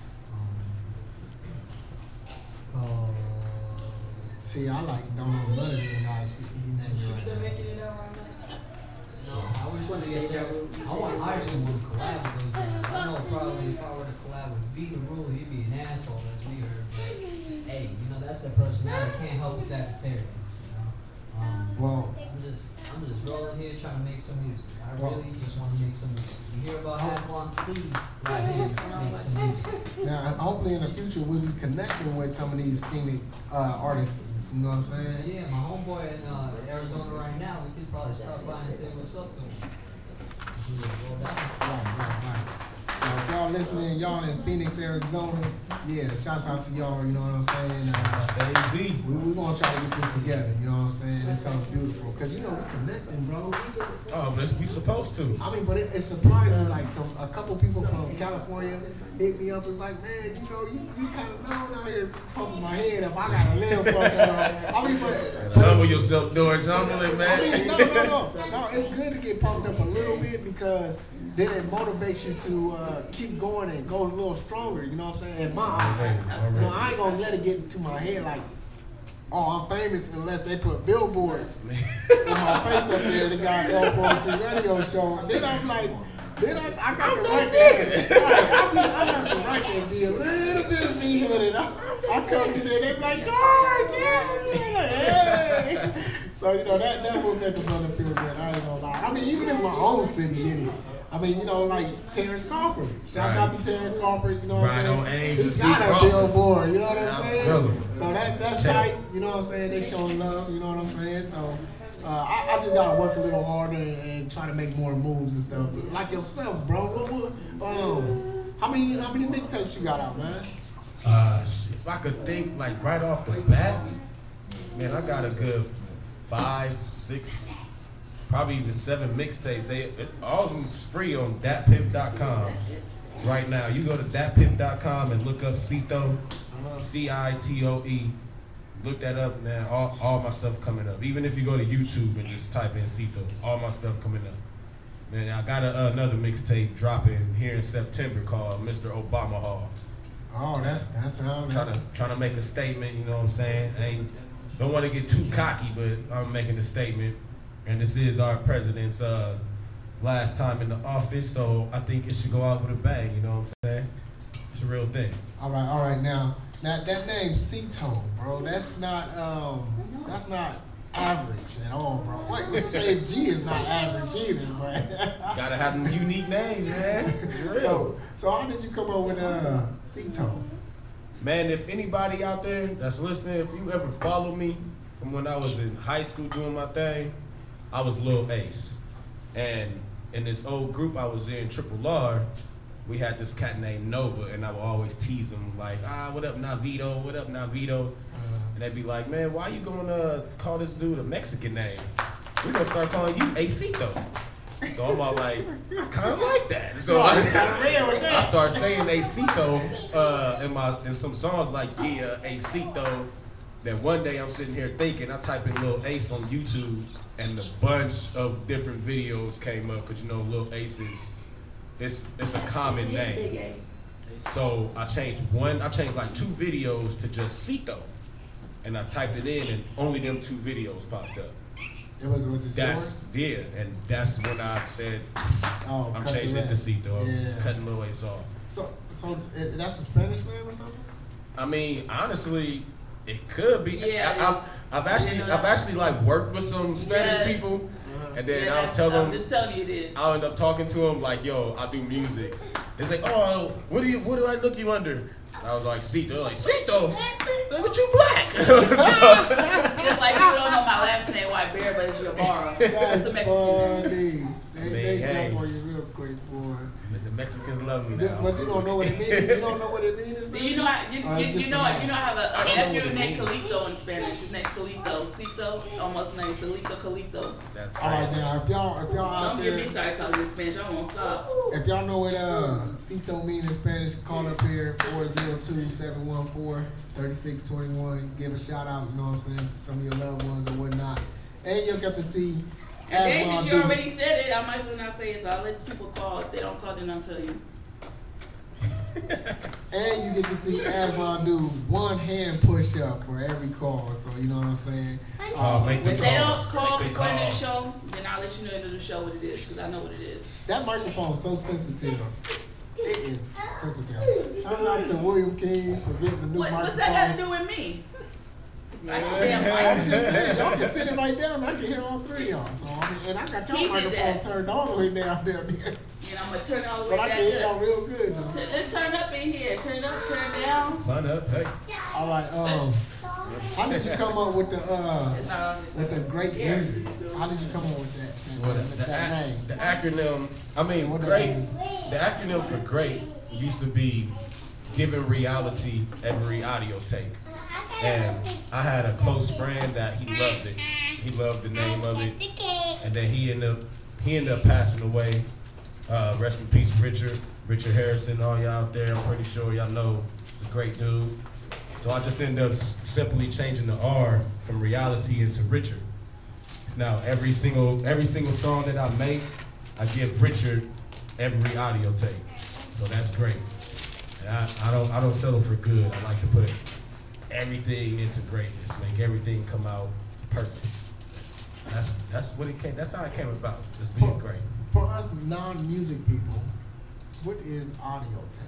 called. See, I don't know none of them guys. He named They're right making it out right now. No, I just want to get there. I want to hire someone to collab with those guys. I know probably if I were to collab with V the Ruler, he'd be an asshole, as we heard. But hey, you know that's their personality. Can't help a Sagittarius. You know. Well, I'm just rolling here trying to make some music. I really just want to make some music. You hear about Aslan? Please, right here, make some music. now hopefully in the future we'll be connecting with some of these Phoenix artists. You know what I'm saying? Yeah, my homeboy in Arizona right now. We could probably stop by and say what's up to him. We just roll down. Right. So if y'all listening, y'all in Phoenix, Arizona, yeah, shouts out to y'all, you know what I'm saying? AZ. We're going to try to get this together, you know what I'm saying? It sounds beautiful. Because, you know, we're connecting, bro. Oh, but we supposed to. I mean, but it's surprising, like, a couple people from California hit me up. It's like, man, you know, you kind of know out here pumping my head up. I got to live fucking up. I mean, but Humble yourself, Dorch. Humble it, man. I mean, no. It's good to get pumped up a little bit because then it motivates you to keep going and go a little stronger. You know what I'm saying? In my eyes, you know, I ain't gonna let it get into my head like, oh, I'm famous unless they put billboards with my face up there. They got L42 radio show. And then I'm like, I got to write that. I got to write that be a little bit me-headed. I come to there, they be like, Dorch, yeah. So, you know, that will make a brother feel good. I ain't gonna lie. I mean, even in my own city, did it. I mean, you know, like Terrence Crawford. Shouts out to Terrence Crawford, you know what I'm saying? He got a billboard, you know what I'm saying? So that's tight, you know what I'm saying? They showing love, you know what I'm saying? So I just gotta work a little harder and try to make more moves and stuff. Like yourself, bro. How many mixtapes you got out, man? If I could think like right off the bat, Man, I got a good 5, 6, probably even 7 mixtapes. All of them's free on datpiff.com right now. You go to datpiff.com and look up Cito, Citoe. Look that up, man. All my stuff coming up. Even if you go to YouTube and just type in Cito, all my stuff coming up. Man, I got another mixtape dropping here in September called Mr. Obama Hall. Oh, that's Trying to make a statement, you know what I'm saying? Don't want to get too cocky, but I'm making a statement. And this is our president's last time in the office, so I think it should go out with a bang, you know what I'm saying? It's a real thing. All right. Now that name Cito, bro, that's not average at all, bro. Wait, Shave G is not average either, but Gotta have them unique names, man. It's real. So how did you come up with Cito? Man, if anybody out there that's listening, if you ever follow me from when I was in high school doing my thing, I was Lil Ace. And in this old group I was in, Triple R, we had this cat named Nova, and I would always tease him like, what up, Navito? What up, Navito? And they'd be like, man, why you gonna call this dude a Mexican name? We're gonna start calling you Acito. So I'm all like, I kind of like that. So I start saying Acito in some songs like, yeah, Acito. Then one day I'm sitting here thinking, I type in Lil Ace on YouTube, and a bunch of different videos came up, because you know Lil Ace it's a common name. So I changed like 2 videos to just Cito. And I typed it in, and only them 2 videos popped up. Was it yours? Yeah, and that's when I said, I'm changing it to Cito. I'm cutting Lil Ace off. So that's a Spanish name or something? I mean, honestly, it could be. Yeah, I've actually like worked with some Spanish people, and then I'll tell them. I'm just telling you it is. I'll end up talking to them like, yo, I do music. They're like, oh, what do I look you under? I was like, Cito. They're like, Cito? Look, you black. Just like you don't know my last name, White Bear, but it's Yabara. That's It's a Mexican funny. name. They hey. jump on you real quick, boy. The Mexicans love me now. But you don't know what it means. You don't know what it means. Do you know how you have a I don't know nephew what it named means. Calito in Spanish? His name's Calito. Cito, almost named Calito Calito. That's All right, crazy. now if y'all out Don't get there, me started talking in Spanish. I won't stop. if y'all know what Cito mean in Spanish, call up here 402-714-3621. Give a shout out, you know what I'm saying, to some of your loved ones or whatnot. And you'll get to see And then Aswan since do. you already said it, I might as well not say it. So I'll let people call. If they don't call, then I'll tell you. And you get to see Aslan do 1 hand push up for every call. So you know what I'm saying? Make the If they don't calls. call Make the before the calls. show, then I'll let you know into the show what it is, because I know what it is. That microphone is so sensitive. It is sensitive. Shout out to William King for getting the new microphone. What's that got to do with me? I I'm can't just saying, y'all can sit it right there and I can hear all 3 of y'all. So and I got He your did microphone that. turned all the way down there. And I'm going to turn all the way But I back can hear y'all up. real good though. Let's turn up in here. Turn up, turn down. Fun up, hey. All right, how did you come up with It's not on this. the great Here. music? How did you come up with that? Well, that name? the acronym, I mean, What great. does The acronym for great used to be giving reality every audio tape. And I had a close friend that he loved it. He loved the name of it. And then he ended up passing away. Rest in peace, Richard Harrison, all y'all out there. I'm pretty sure y'all know he's a great dude. So I just ended up simply changing the R from reality into Richard. So now every single song that I make, I give Richard every audio tape. So that's great. And I don't settle for good. I like to put everything into greatness, make everything come out perfect. That's what it came. That's how it came about. Just being great. For us non-music people, what is audio tape?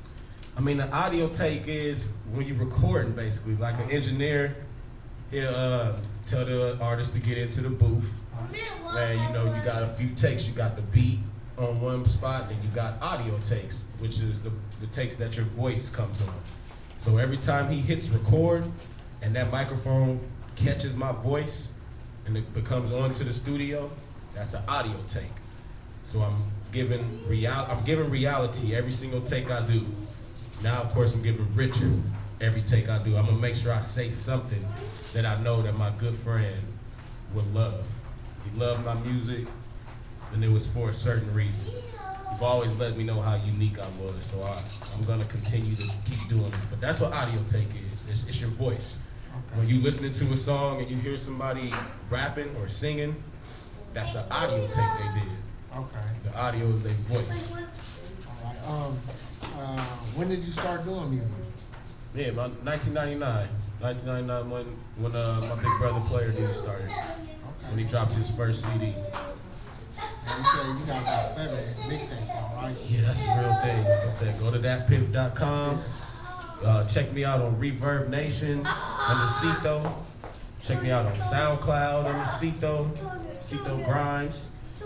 I mean, the audio take is when you're recording, basically, like an engineer. He'll tell the artist to get into the booth. And you got a few takes. You got the beat on one spot, and you got audio takes, which is the takes that your voice comes on. So every time he hits record, and that microphone catches my voice, and it becomes onto the studio, that's an audio take. So I'm giving reality every single take I do. Now, of course, I'm giving Richard every take I do. I'm gonna make sure I say something that I know that my good friend would love. He loved my music, and it was for a certain reason. You've always let me know how unique I was, so I'm gonna continue to keep doing it. But that's what audio take is. It's your voice. Okay. When you listening to a song and you hear somebody rapping or singing, that's an audio take they did. Okay. The audio is their voice. All right. When did you start doing music? Yeah, about 1999. 1999 when my big brother Player D started. When he dropped his first CD. And you said you got about 7 mixtapes out, right? Yeah, that's the real thing. Like I said, go to thatpiff.com. Check me out on Reverb Nation under Cito. Check me out on SoundCloud under Cito Grimes.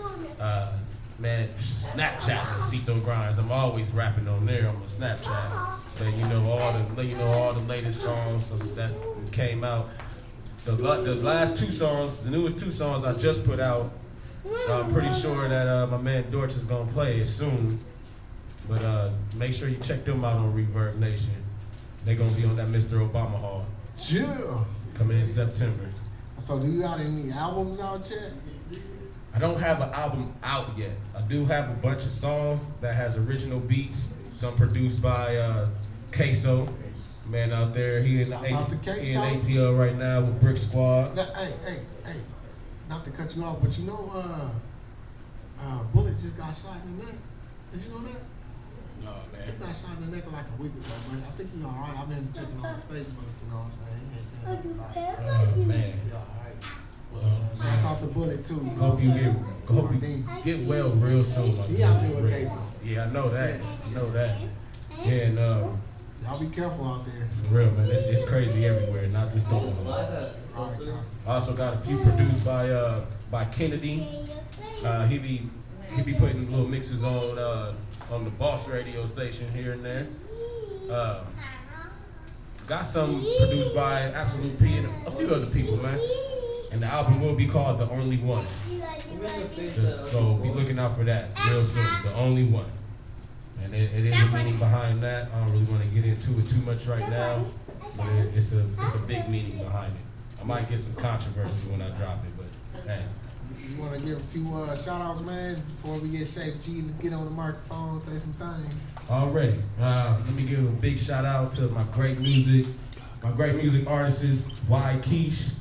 Man, Snapchat Cito Grimes. I'm always rapping on there on my Snapchat. But you know all the latest songs that came out. The last 2 songs, the newest 2 songs I just put out. I'm pretty sure that my man Dorch is gonna play it soon. But make sure you check them out on Reverb Nation. They're gonna be on that Mr. Obama Hall. Yeah. Coming in September. So do you got any albums out yet? I don't have an album out yet. I do have a bunch of songs that has original beats. Some produced by Queso, man out there. He in Shouts out to Queso. ATL right now with Brick Squad. Now, hey. Not to cut you off, but you know, Bullet just got shot in the neck. Did you know that? No, He man. got shot in the neck like a week ago, but I think he's all right. I've been checking on his Facebook, you know what I'm saying? He ain't saying nothing about it. Man. He all right. Well, Shouts out to Bullet too. hope you get well real soon. He out there with Queso. Yeah, I know that. Yeah, and Y'all be careful out there. for real, man, it's crazy everywhere, not just Oklahoma. I also got a few produced by Kennedy. He be putting little mixes on the Boss radio station here and there. Got some produced by Absolute P and a few other people, man. And the album will be called The Only One. So be looking out for that real soon. The Only One. And it is a meaning behind that. I don't really want to get into it too much right now, but it's a big meaning behind it. I might get some controversy when I drop it, but hey. You want to give a few shout outs, man, before we get Shape G to get on the microphone, say some things. Already. Let me give a big shout out to my great music artists, Y Keish,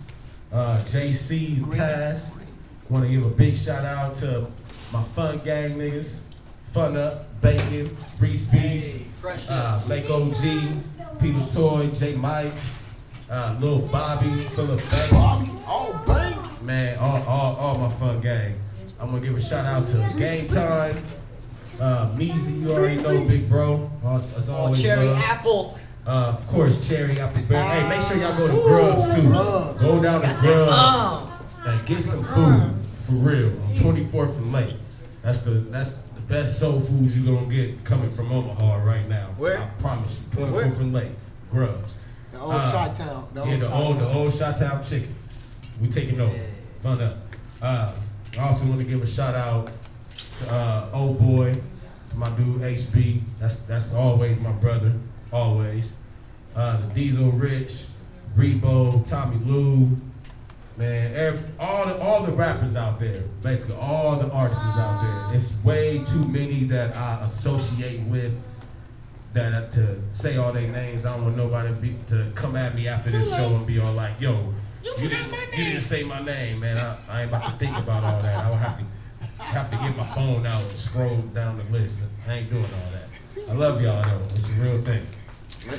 JC, Taz. Want to give a big shout out to my Fun Gang niggas, Fun Up, Bacon, Reese Beast, Lake OG, Peter Toy, J Mike, Lil Bobby, Philip Banks. Bobby, all Banks. Man, all my Fun Gang. I'm gonna give a shout out to Game Time, Meezy, you already know, big bro. As always, Cherry love. Apple. Of course, Cherry Apple Bear. Hey, make sure y'all go to Grubs too. Go down to Grubs and get some food for real. On 24th and Lake. That's the best soul foods you're gonna get coming from Omaha right now. Where? I promise you. 24th and Lake. Grubs. The old Chi-Town. The old Chi-Town chicken. We taking over. Fun Up. I also want to give a shout out to old boy, to my dude HB. That's always my brother. Always. The Diesel Rich, Rebo, Tommy Lou, man, all the rappers out there, basically all the artists out there. It's way too many that I associate with that to say all their names. I don't want nobody to come at me after this show and be all like, yo, you didn't say my name, man. I ain't about to think about all that. I will have to get my phone out and scroll down the list. I ain't doing all that. I love y'all though. It's a real thing. Short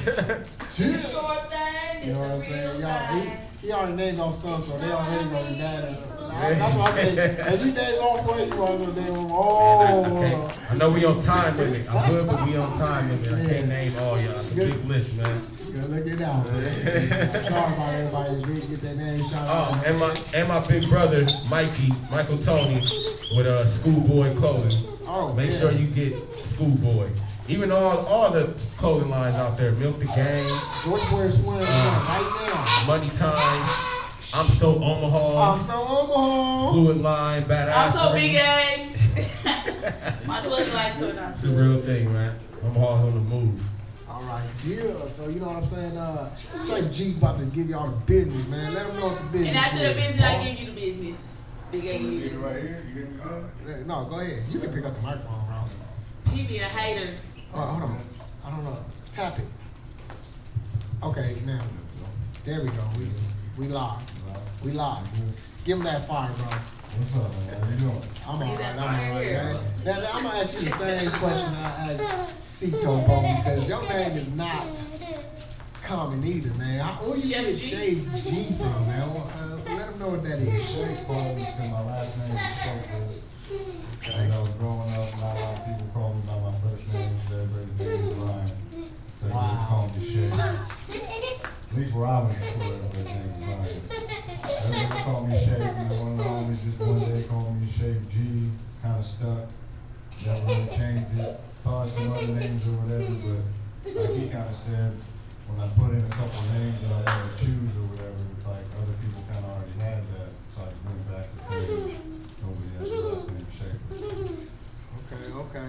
thing. You know what I'm saying? Y'all, he already named off some, so they already gonna be mad at us. That's what I say. If you name off one, you want to name them I know we on time limit. I would, but we on time limit. I can't name all y'all. It's a big list, man. Good looking out. Sorry about everybody that didn't get their name shout out. And my big brother, Michael Tony, with Schoolboy Clothing. Oh, Make yeah. sure you get Schoolboy. Even all the clothing lines out there, Milk the Game, What's where it's winning right Money Time, I'm So now? Omaha, I'm so Omaha. Fluid Line, Badass. I'm so big gang. My clothing line's going on. It's a real thing, man. Omaha's on the move. All right, yeah. So you know what I'm saying? Chef G about to give y'all the business, man. Let them know what the business And after the is, business, I boss. give you the business. Big A give You you get it the right here. You get me good. No, go ahead. You can pick up the microphone, bro. He be a hater. Oh, hold on. I don't know. Tap it. Okay, now. There we go. We live. We live. Give him that fire, bro. What's up, man? How you doing? I'm Leave alright. that I'm fire alright, here. man. Now, I'm gonna ask you the same question I asked Cito, bro, because your name is not common either, man. Where you Chef get G. Shave G from, man? Let them know what that is. Shake Bone, because my last name is Shake. As I was growing up, not a lot of people call me by my first name. Everybody's name is Ryan. So they just call me Shake. At least where I went to school, everybody's name is Ryan. Everybody called me Shake. And one of the homies just one day called me Shake G. Kind of stuck. Never really changed it. Thought some other names or whatever, but like he kind of said, when I put in a couple names that I wanted to choose or whatever, it's like other people kind of already had that. So I just went back and said, nobody has the last name Shake. Okay.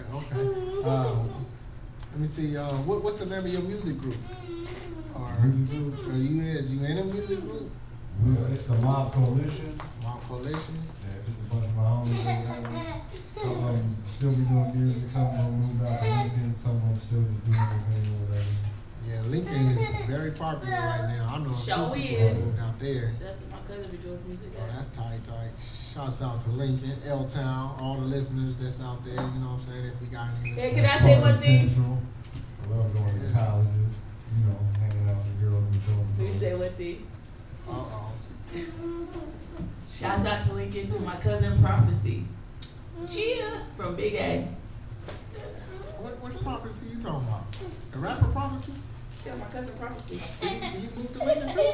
Let me see. What's the name of your music group? Are you in a music group? It's the Mob Coalition. Mob Coalition. Yeah, just a bunch of my homies or whatever. Some of them still be doing music, some of them moved out to Lincoln, some of them still just doing their thing or whatever. Yeah, Lincoln is very popular right now. I know a few Sure people that is. moved out there. That's what my cousin be doing music So at. that's tight. Shouts out to Lincoln, L-Town, all the listeners that's out there. You know what I'm saying? If we got any Hey, listeners. can I say one Party thing? Central. I love going to colleges, you know, hanging out with girls and children. Please say one thing. Uh-oh. Shouts out to Lincoln to my cousin Prophecy. Chia from Big A. Which prophecy you talking about? The rapper prophecy? Yeah, my cousin Prophecy. He moved to Lincoln too?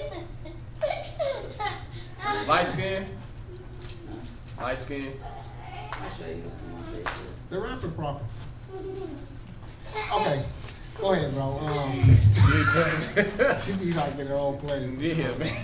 Light skin. Light skin. I'll show you on my Facebook. The rapper prophecy. Okay. Go ahead, bro. She be like in her own place. Yeah, man.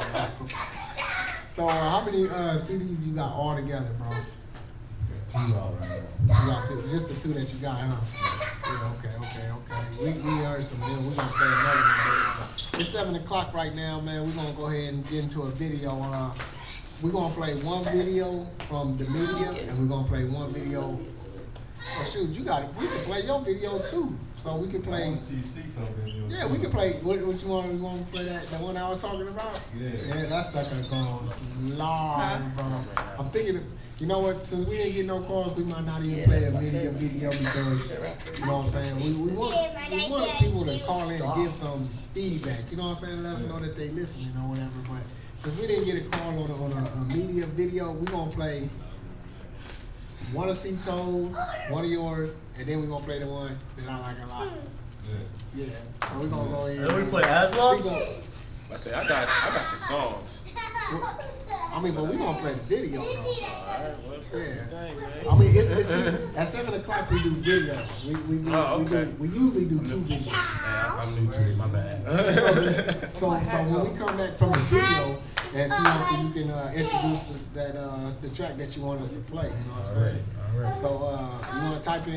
So how many CDs you got all together, bro? Two out right You got two, just the two that you got, huh? Yeah, okay. We heard some of them. We're gonna play another one. But, it's 7 o'clock right now, man. We're gonna go ahead and get into a video. We're gonna play one video from the media, and we're gonna play one video. Oh shoot, you got it. We can play your video too. So we can now. I play. want to see Cito videos. Yeah, we can play. What you want? You want to play that? The one I was talking about? Yeah. Yeah, that sucker goes long, bro. I'm thinking, you know what? Since we ain't getting no calls, we might not even Yeah, play that's a my video cousin. because you know what I'm saying. We want people to call in and give some feedback. You know what I'm saying? Let us know that they listening or whatever. But since we didn't get a call on a media video, we gonna play one of Cito's, one of yours, and then we gonna play the one that I like a lot. Yeah. Yeah. So we gonna go in. And then we play Aslan's? I say I got the songs. I mean, but we gonna play the video though. Alright, well, Yeah. dang, man. I mean, it's at 7 o'clock we do videos. Oh, okay. We usually do 2 videos. Yeah, I'm new to it, my bad. So when we come back from the video, and you know, so you can introduce the track that you want us to play. You know what I'm saying? Alright. So you want to type in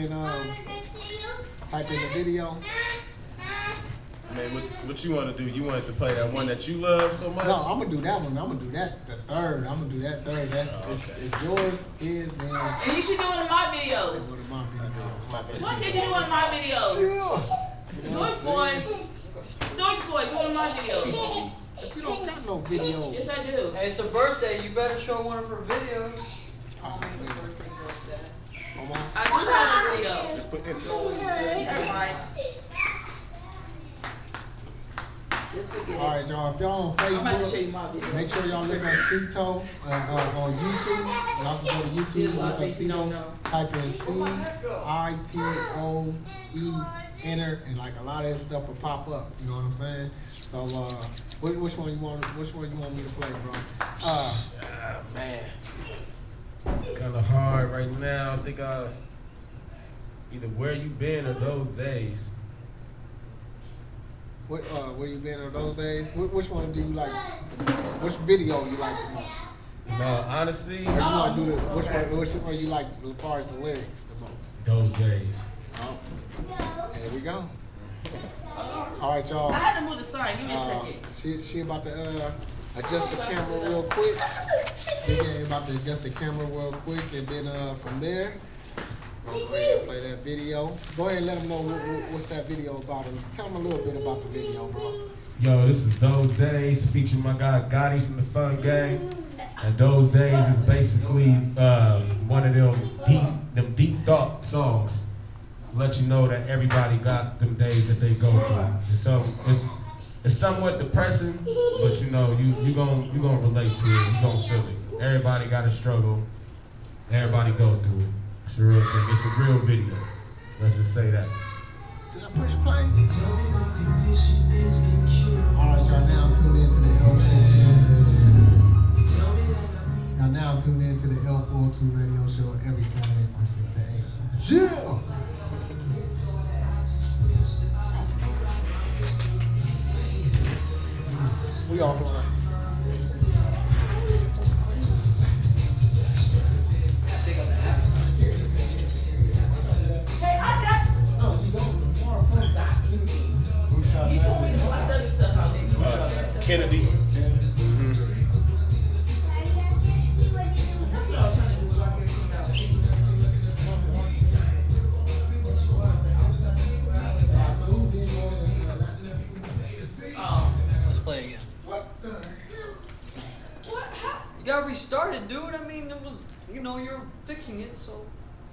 the video? Man, what you want to do? You wanted to play that one that you love so much? No, I'm gonna do that one. I'm gonna do that the third. I'm gonna do that third. That's it's yours, his, man. And you should do one of my videos. One of my videos. Why can't you do one of my videos? Yeah. Do it, boy. George Boy, do one of my videos. But you don't got no video. Yes, I do. Hey, it's a birthday. You better show one of her videos. Come on. I do have a video. Just put intro. Never mind. Just forget All right, it. y'all. If y'all on I'm about to show you Facebook, my video. make sure y'all look up Cito on YouTube. Y'all can go to YouTube, Yeah, look up things you don't Cito, know. type in CITOE, enter, and like a lot of that stuff will pop up. You know what I'm saying? So, which one you want me to play, bro? Ah, man. It's kind of hard right now. I think either Where You Been or Those Days. Where you been on those days? Which one do you like? Which video you like the most? No, honestly, Or you want to do which one you like as far as the lyrics the most? Those Days. Oh, there we go. All right, y'all. I had to move the sign. Give me a second. She about to adjust the camera real quick. Yeah, about to adjust the camera real quick, and then from there, we'll go ahead and play that video. Go ahead and let them know what's that video about, and tell them a little bit about the video, bro. Yo, this is Those Days, featuring my guy Gotti from the Fun Gang. And Those Days is basically one of them deep thought songs. Let you know that everybody got them days that they go through. And so it's somewhat depressing, but you know, you gonna relate to it, you gonna feel it. Everybody got a struggle, everybody go through it. It's a real thing, it's a real video. Let's just say that. Did I push play? Alright, y'all, now tune into the L402. Y'all now tune into the L402 radio show every Saturday from 6 to 8. Yeah! We all going. Hey, I got. He told me to watch other stuff out there. Kennedy. That's what I was trying to do. Let's play again. What the? What? How? You got restarted, dude. I mean, it was, you're fixing it, so.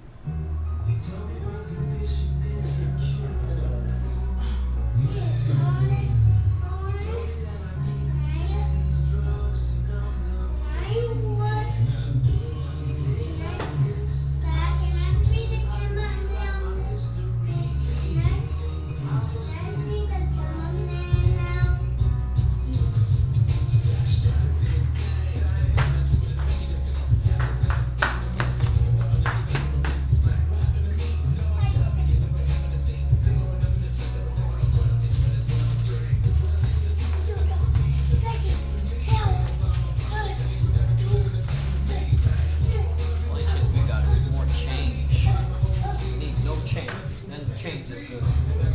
Only shit we got is more change. We need no change. Then the change is good.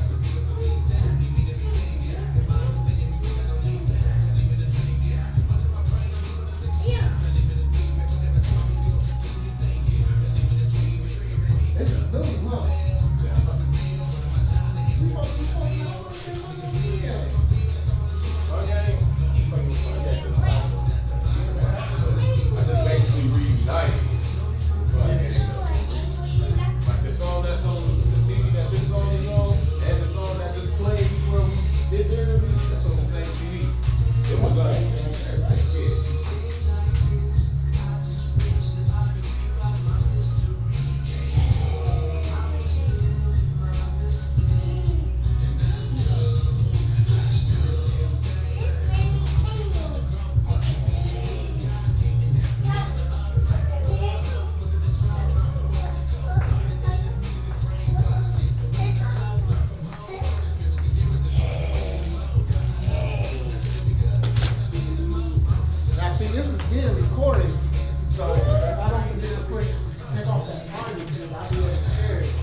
This is new, huh? I just basically reunited. Like the song that's on the CD that this song is on, and the song that just played before we did the interview, that's on the same CD. It was yeah. Now see, this is being recorded, so if I don't forget to push, take off that volume, then I'll be able to share it.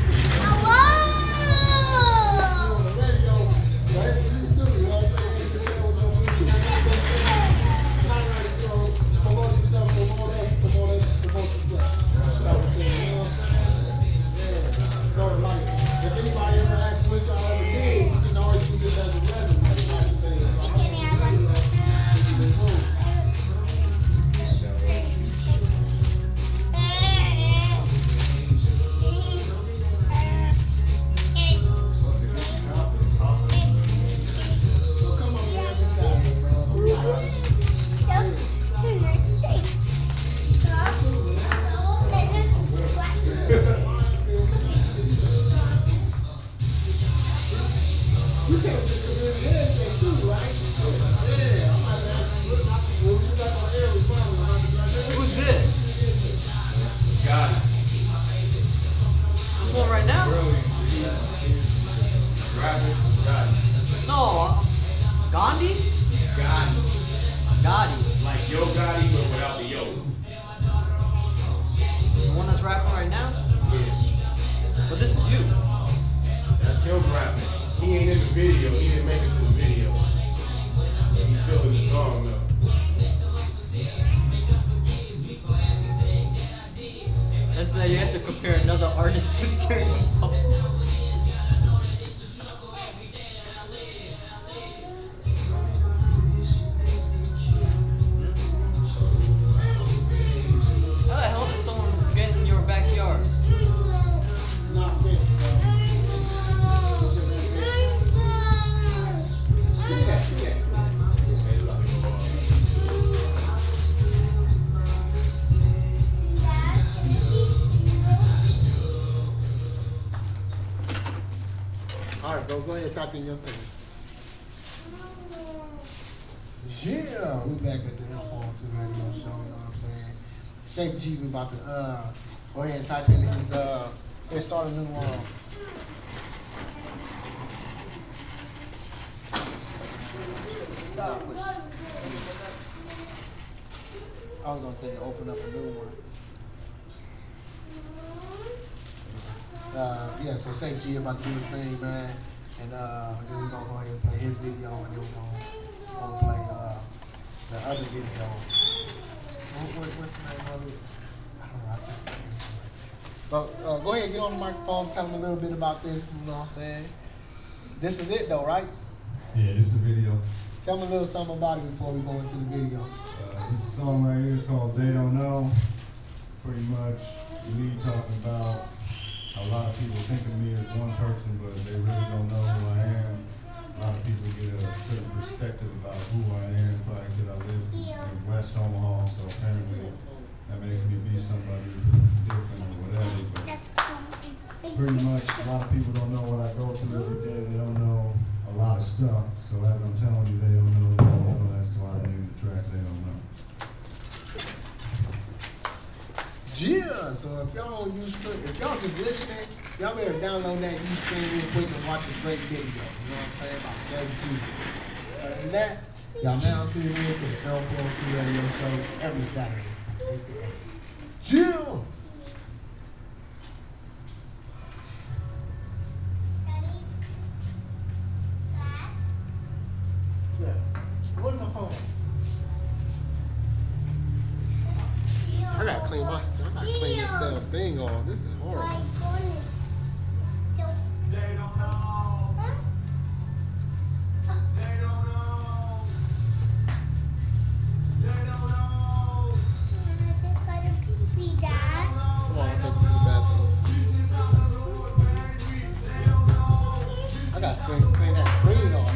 Hello! On the radio, so it's easy to me, you know what I'm saying? You can share with those people. Not right, promote yourself, promote yourself. That was good, you know what I'm saying? Yeah. So like, if anybody ever asks what y'all ever did, you can always use this as a resume. Like you say, so come on, man, this Saturday, bro. You came to the community handshake too, right? Yeah, I'm about to ask you, we'll be back on air with Brian. Who's this? Got it. This one right now? Rapping, got it. No, Gandhi? Got it. Gotti. Like Yo Gotti, but without the yo. The one that's rapping right now? Yeah. But this is you. That's him rapping. He ain't in the video. He didn't make it to the video. He's still in the song though. That's you have to compare another artist to Jeremy Paul. How the hell did someone get in your backyard? Not me. All right, bro, go ahead, type in your thing. Yeah, we back at the L402 radio show, you know what I'm saying? Shape G, we about to go ahead and type in his here, start a new I was gonna tell you to open up a new one. Yeah, so Shape G about to do his thing, man. And then we're gonna go ahead and play his video, and then we're gonna play the other video. What's the name of it? I don't know. I can't think of it. But go ahead, get on the microphone, tell them a little bit about this, you know what I'm saying? This is it though, right? Yeah, this is the video. Tell them a little something about it before we go into the video. This song right here is called They Don't Know. Pretty much me talking about a lot of people think of me as one person, but they really don't know who I am. A lot of people get a certain perspective about who I am, like that I live in West Omaha, so apparently that makes me be somebody different or whatever. But pretty much a lot of people don't know what I go through every day. They don't know a lot of stuff. So as I'm telling you, they don't know, they don't know. That's why I named the track They Don't Know. Yeah, so if y'all don't use, if y'all just listening, y'all better download that Ustream real quick and watch a great video. You know what I'm saying? About Judge G. Other than that, y'all now tune in to the L402 radio show every Saturday from 6 to 8. Jill! Yeah. Where's my phone? I gotta clean this damn thing off. This is horrible. They don't know. They don't know. They don't know. Come on, I'll take you to the bathroom. I gotta clean that screen off.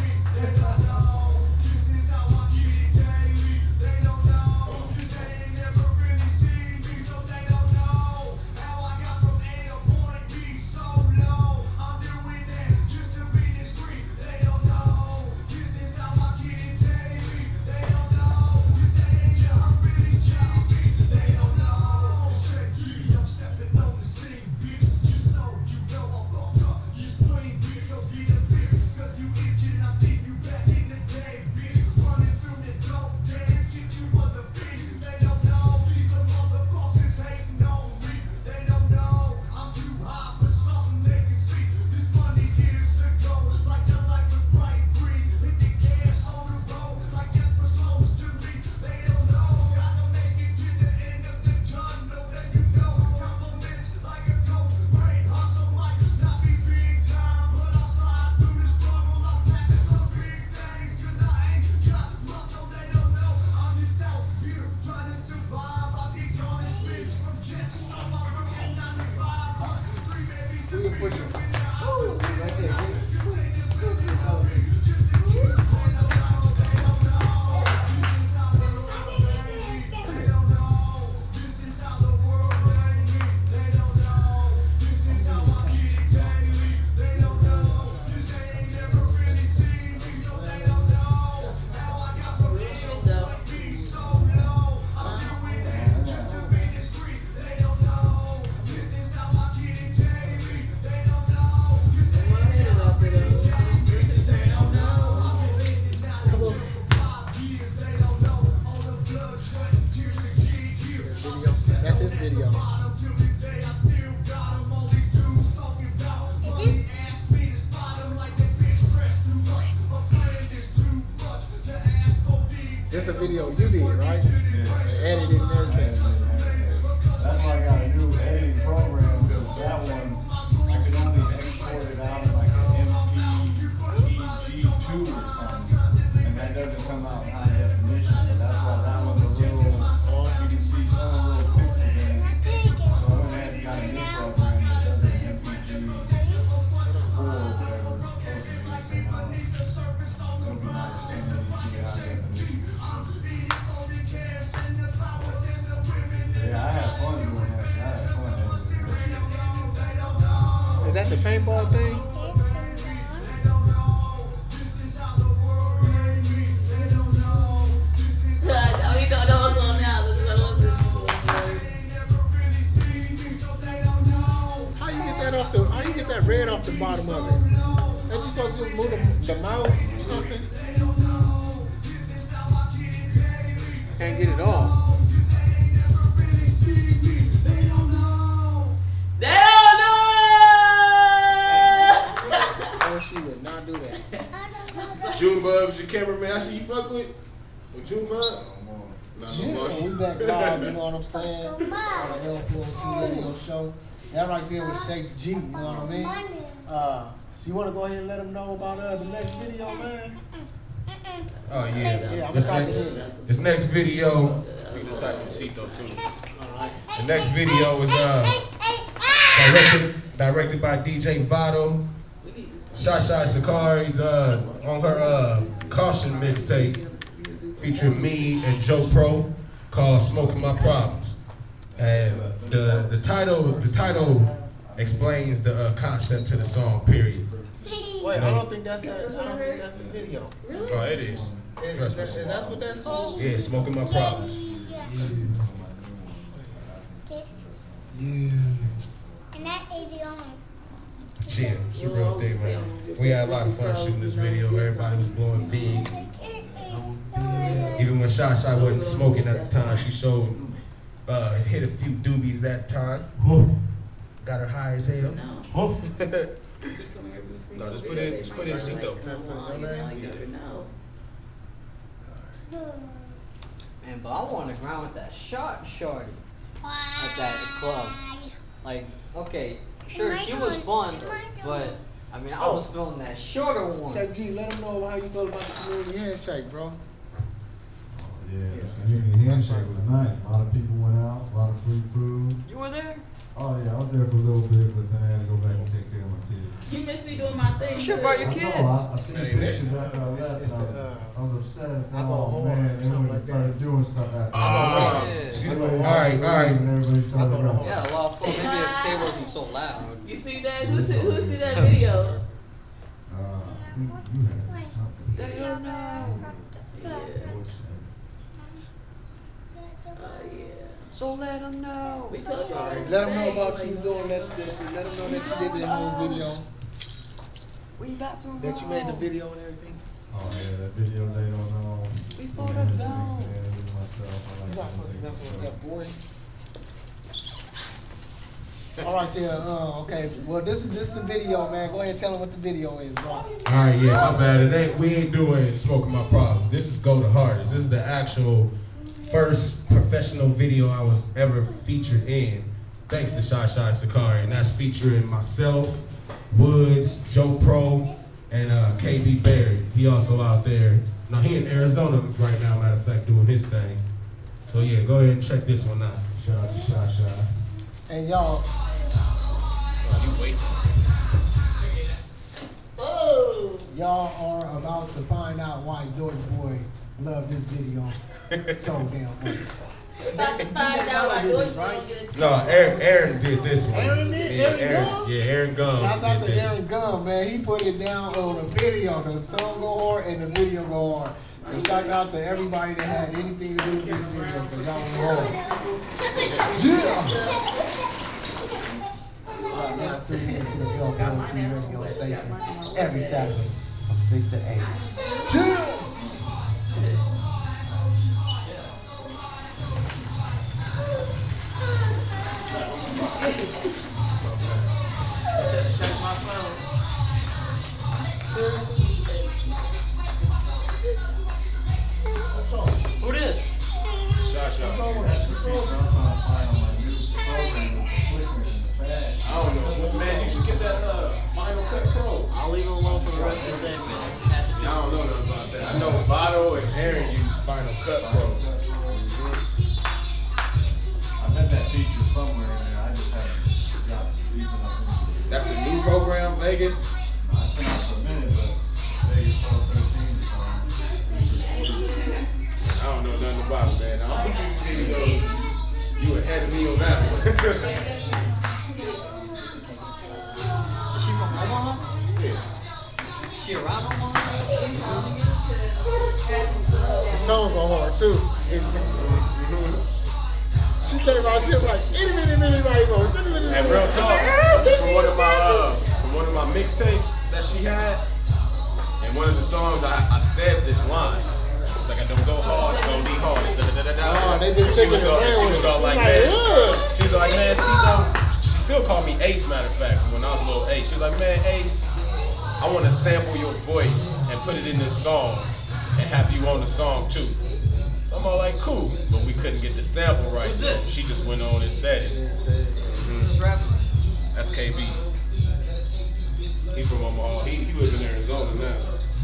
that's a video you did, right? Yeah. Edited and everything. That's why I got a new editing program because that one I could only export it out in like an MPEG-2 or something, and that doesn't come out in high definition. So that's why that one's a little. You can see some little pixels in it. So I went ahead and got a new program that does an MPG-4 or whatever it's supposed to be. So now it'll be nice to see high definition. Yeah, I had fun doing that. I had fun editing it. Is that the paintball thing? We don't know what's on now. How you get that off the? How you get that red off the bottom of it? That you supposed to just move the mouse or something? Can't get it off. They don't know. No, she would not do that. Junebug's your cameraman. I see you fuck with Junebug. Nah, no more. Yeah, we back live, you know what I'm saying? On the L4T radio show. That right there was Shake G, you know what I mean? So you want to go ahead and let them know about the next video, man? Oh yeah. Yeah, I'm This talking next, to you. this next video, We can just type in Cito too. the next video is directed by DJ Vado. Shasha Sakari's on her Caution mixtape featuring me and Joe Pro called Smoking My Problems. And the title explains the concept to the song, period. Wait, I don't think that's the video. Oh, it is. Is that what that's called? Yeah, Smoking My Problems. And that is your home. Chill, it's a real thing, man. We had a lot of fun shooting this video. Everybody was blowing big. Even when Shasha wasn't smoking at the time, she showed, hit a few doobies that time. Got her high as hell. No, just put in Cito. Man, but I want to grind with that shorty at that club. Like, okay, sure, she was fun, but I mean, I was feeling that shorter one. Shake G, let them know how you feel about the community handshake, bro. Yeah, the community handshake was nice. A lot of people went out, a lot of free food. You were there? Oh yeah, I was there for a little bit, but then I had to go back and take care of my kids. You miss me doing my thing. You should brought your I kids. know, I seen pictures after I left, and I was upset. I said, I go oh home man, or they something went like and started doing stuff after Ah. Alright. And everybody started I go to running. Yeah, a lot of fun. Maybe if Tay wasn't so loud. You see that? Who did that video? I think you had something. They don't know. So let them know. We told you. Let them know about you doing that. Let them know that you did that whole video. We about to That you made the video and everything. Oh yeah, that video they don't know. Before Yeah, the that's dawn. what I'm saying, myself. I You like got to fucking think messing with so. that boy. All right, yeah. Okay. Well, this is the video, man. Go ahead and tell them what the video is, bro. Alright, yeah, my bad. We ain't doing Smoking My Problems. This is Go the Hardest. This is the actual first professional video I was ever featured in, thanks to Shasha Sakari. And that's featuring myself, Woods, Joe Pro, and KB Barry. He also out there. Now he in Arizona right now, matter of fact, doing his thing. So yeah, go ahead and check this one out. Shout out to Shasha. And y'all, Oh. y'all are about to find out why George Boy loved this video so damn much. About to find out why George don't get a No, Aaron did this one. Aaron did? Yeah, Aaron Gum? Yeah, Aaron Gum. Shouts out did to this. Aaron Gum, man. He put it down on the video. The song go hard and the video go hard. And shout out to everybody that had anything to do with this video, because y'all were hard. Yeah! Right now, tune in to the L4T radio station every Saturday from 6 to 8. Yeah! check my phone. What's wrong? Aaron used Final Cut Pro. I bet that feature somewhere in there. I just haven't got deep enough into it. That's a new program, Vegas. I think for a minute, but Vegas Pro 13 is on. I don't know nothing about it, man. I don't think you ahead of me on that one. Is she from Omaha? Yeah. She around Omaha? The song go hard too. She came out, she was like, itty bitty bitty bitty mo. And real talk, from one of my mixtapes that she had, and one of the songs I said this line. It's like I don't go hard, I don't need hard. It's Oh, they just she taking was it all, around she with was it. all like, Like, man, ugh. she was like, man, see though, she still called me Ace, matter of fact, when I was a little Ace. She was like, man, Ace, I want to sample your voice and put it in this song and have you on the song too. So I'm all like, cool, but we couldn't get the sample right. Who's so this? she just went on and said it. This rapper. That's KB. He from Omaha. He lives in Arizona now.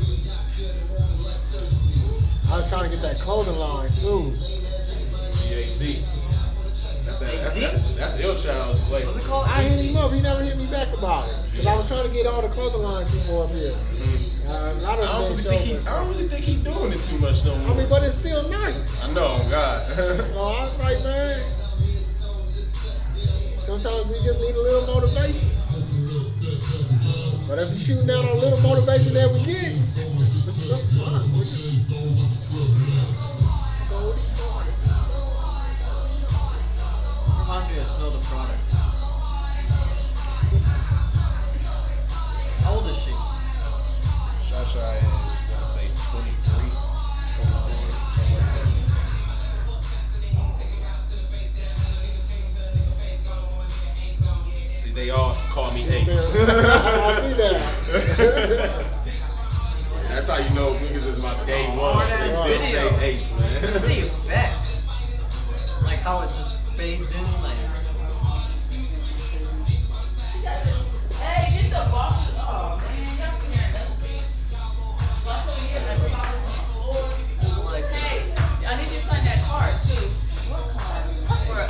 I was trying to get that clothing line too. BAC. That's Ill Child's place. What's it called? I hit him up, he never hit me back about it. Cause I was trying to get all the clothing line people up here. A lot of I don't really think he's doing it too much no I more. mean, but it's still nice. I know, God. So I was like, man, sometimes we just need a little motivation. But if you're shooting down on a little motivation that we get, it's tough luck. Reminds me of Snow the Product. How old is she? Shasha is, I want to say, 23, 24, something like that. See, they all call me Ace. I see that. That's how you know niggas is my day one. hard They ass still video. say Ace, man. The effects. Like how it just fades in, like. Hey, get the boxes off, man. Y'all tearing up. Watch over here, like boxes on the floor. Like, Hey, I need you to sign that card too. What card? For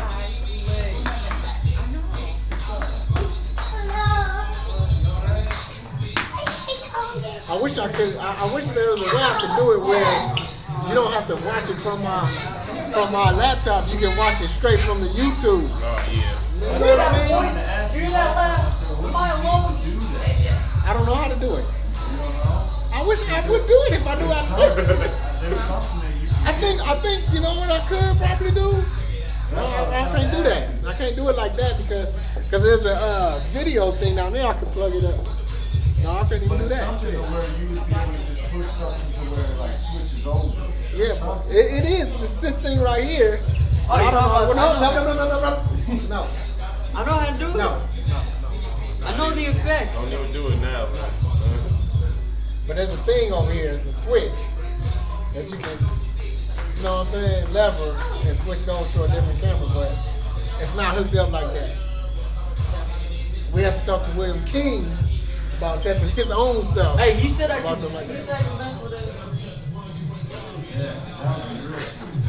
I wish I could. I wish there was a way I could do it where you don't have to watch it from my laptop. You can watch it straight from the YouTube. Oh, yeah. You know what I mean? hear that laugh? Am I alone? I don't know how to do it. I wish I would do it if I knew how to do it. There's something that you I think you know what I could probably do. No, I can't do that. I can't do it like that because there's a video thing down there. I can plug it up. No, I can't even But do it's that. something to where you would be able to just push something to where it like switches over. Yeah, it is. It's this thing right here. Oh, you I don't know. talking about- No. I know how to do it. No. I know the effects. Don't even do it now, man. But there's a thing over here. It's a switch that you can, you know what I'm saying, lever and switch it over to a different camera, but it's not hooked up like that. We have to talk to William King about touching his own stuff. Hey, he said I About could. something like He that. said I could mess with it. Yeah, that would be real.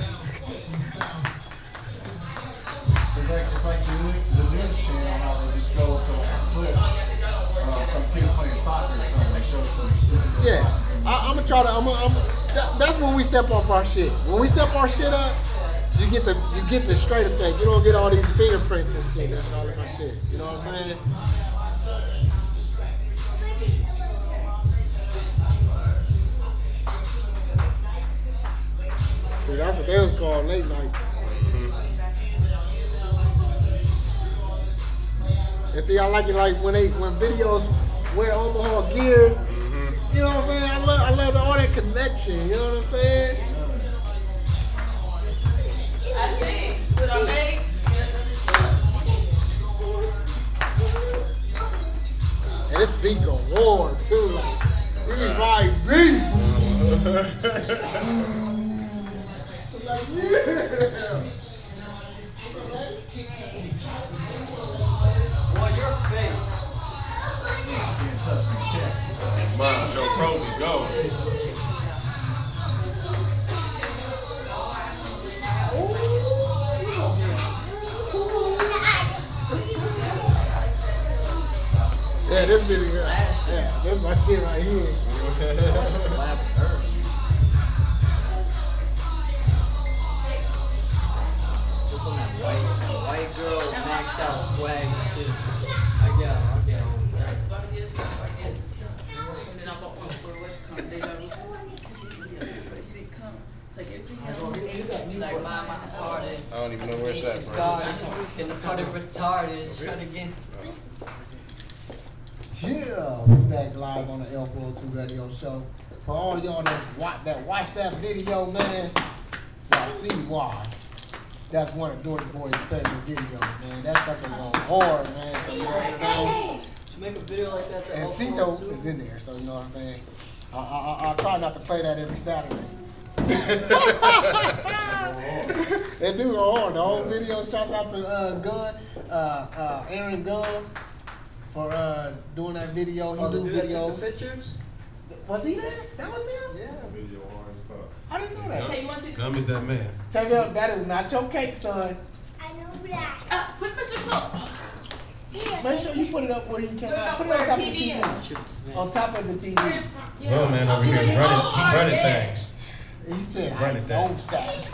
It's like the news channel, how they just go to like a clip. Some kid playing soccer or something, they show some. Yeah, I'm gonna try to. That's when we step off our shit. When we step our shit up, you get the straight effect. You don't get all these fingerprints and shit. That's all of my shit. You know what I'm saying? See, that's what they was called late night. And see, I like it like when videos wear Omaha gear. You know what I'm saying? I love all that connection. You know what I'm saying? I think. Did I make? And this beat go hard too. Like, we be riding beat. Like, yeah. Boy, your face. Mom, Joe Crowley, go. That's my shit right here. Flat Earth. Just on that white girl maxed out swag and shit. I get on that. And then I bought one for what's called Deja Vu. Because he didn't come. So I gave it to him. Like my party. I don't even know where it's at, bro. Sorry, getting the party retarded. Trying to get. Yeah, we back live on the L402 radio show. For all y'all that watch that video, man, y'all see why. That's one of Dorky Boy's favorite videos, man. That's fucking on hard, man. So, you know what I'm saying? To make a video like that. And Cito is in there, so you know what I'm saying? I try not to play that every Saturday. That dude go hard. The whole video. Shouts out to Aaron Gunn for doing that video. He do videos. Pictures? Was he there? That was him? Yeah. Video hard as fuck. I didn't know that. Hey, you want to? Gum is that man. Tell you that is not your cake, son. I know that. Put Mr. Snow. Make sure you put it up where you can. Put it on top of the TV. On top of the TV. Well, man, over here running things. He said, I Run it know down. that.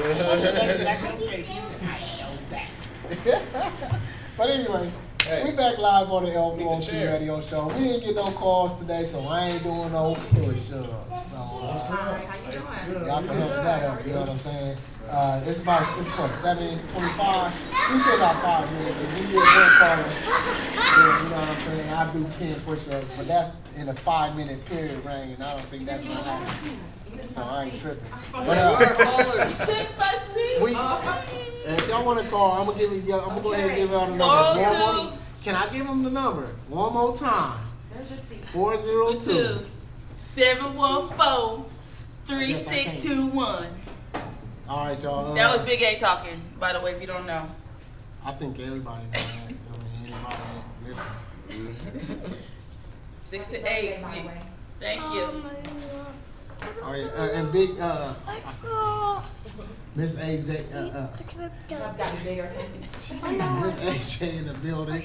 But anyway, we back live on the L402 radio show. We didn't get no calls today, so I ain't doing no push-ups. So, y'all can help that up, you know what I'm saying? It's what, 7:25? We still got 5 minutes. If we get one caller, yeah, you know what I'm saying? I do 10 push-ups, but that's in a 5-minute period range, and I don't think that's gonna happen. So I ain't tripping. But if y'all want to call, I'm gonna go ahead and give y'all the number. Can I give them the number one more time? 402 714-3621. All right, y'all. That was Big A talking, by the way, if you don't know. I think everybody knows that. I mean, anybody listen. 6 to 8. Thank you. Oh yeah, and big Miss AJ, Miss AJ in the building.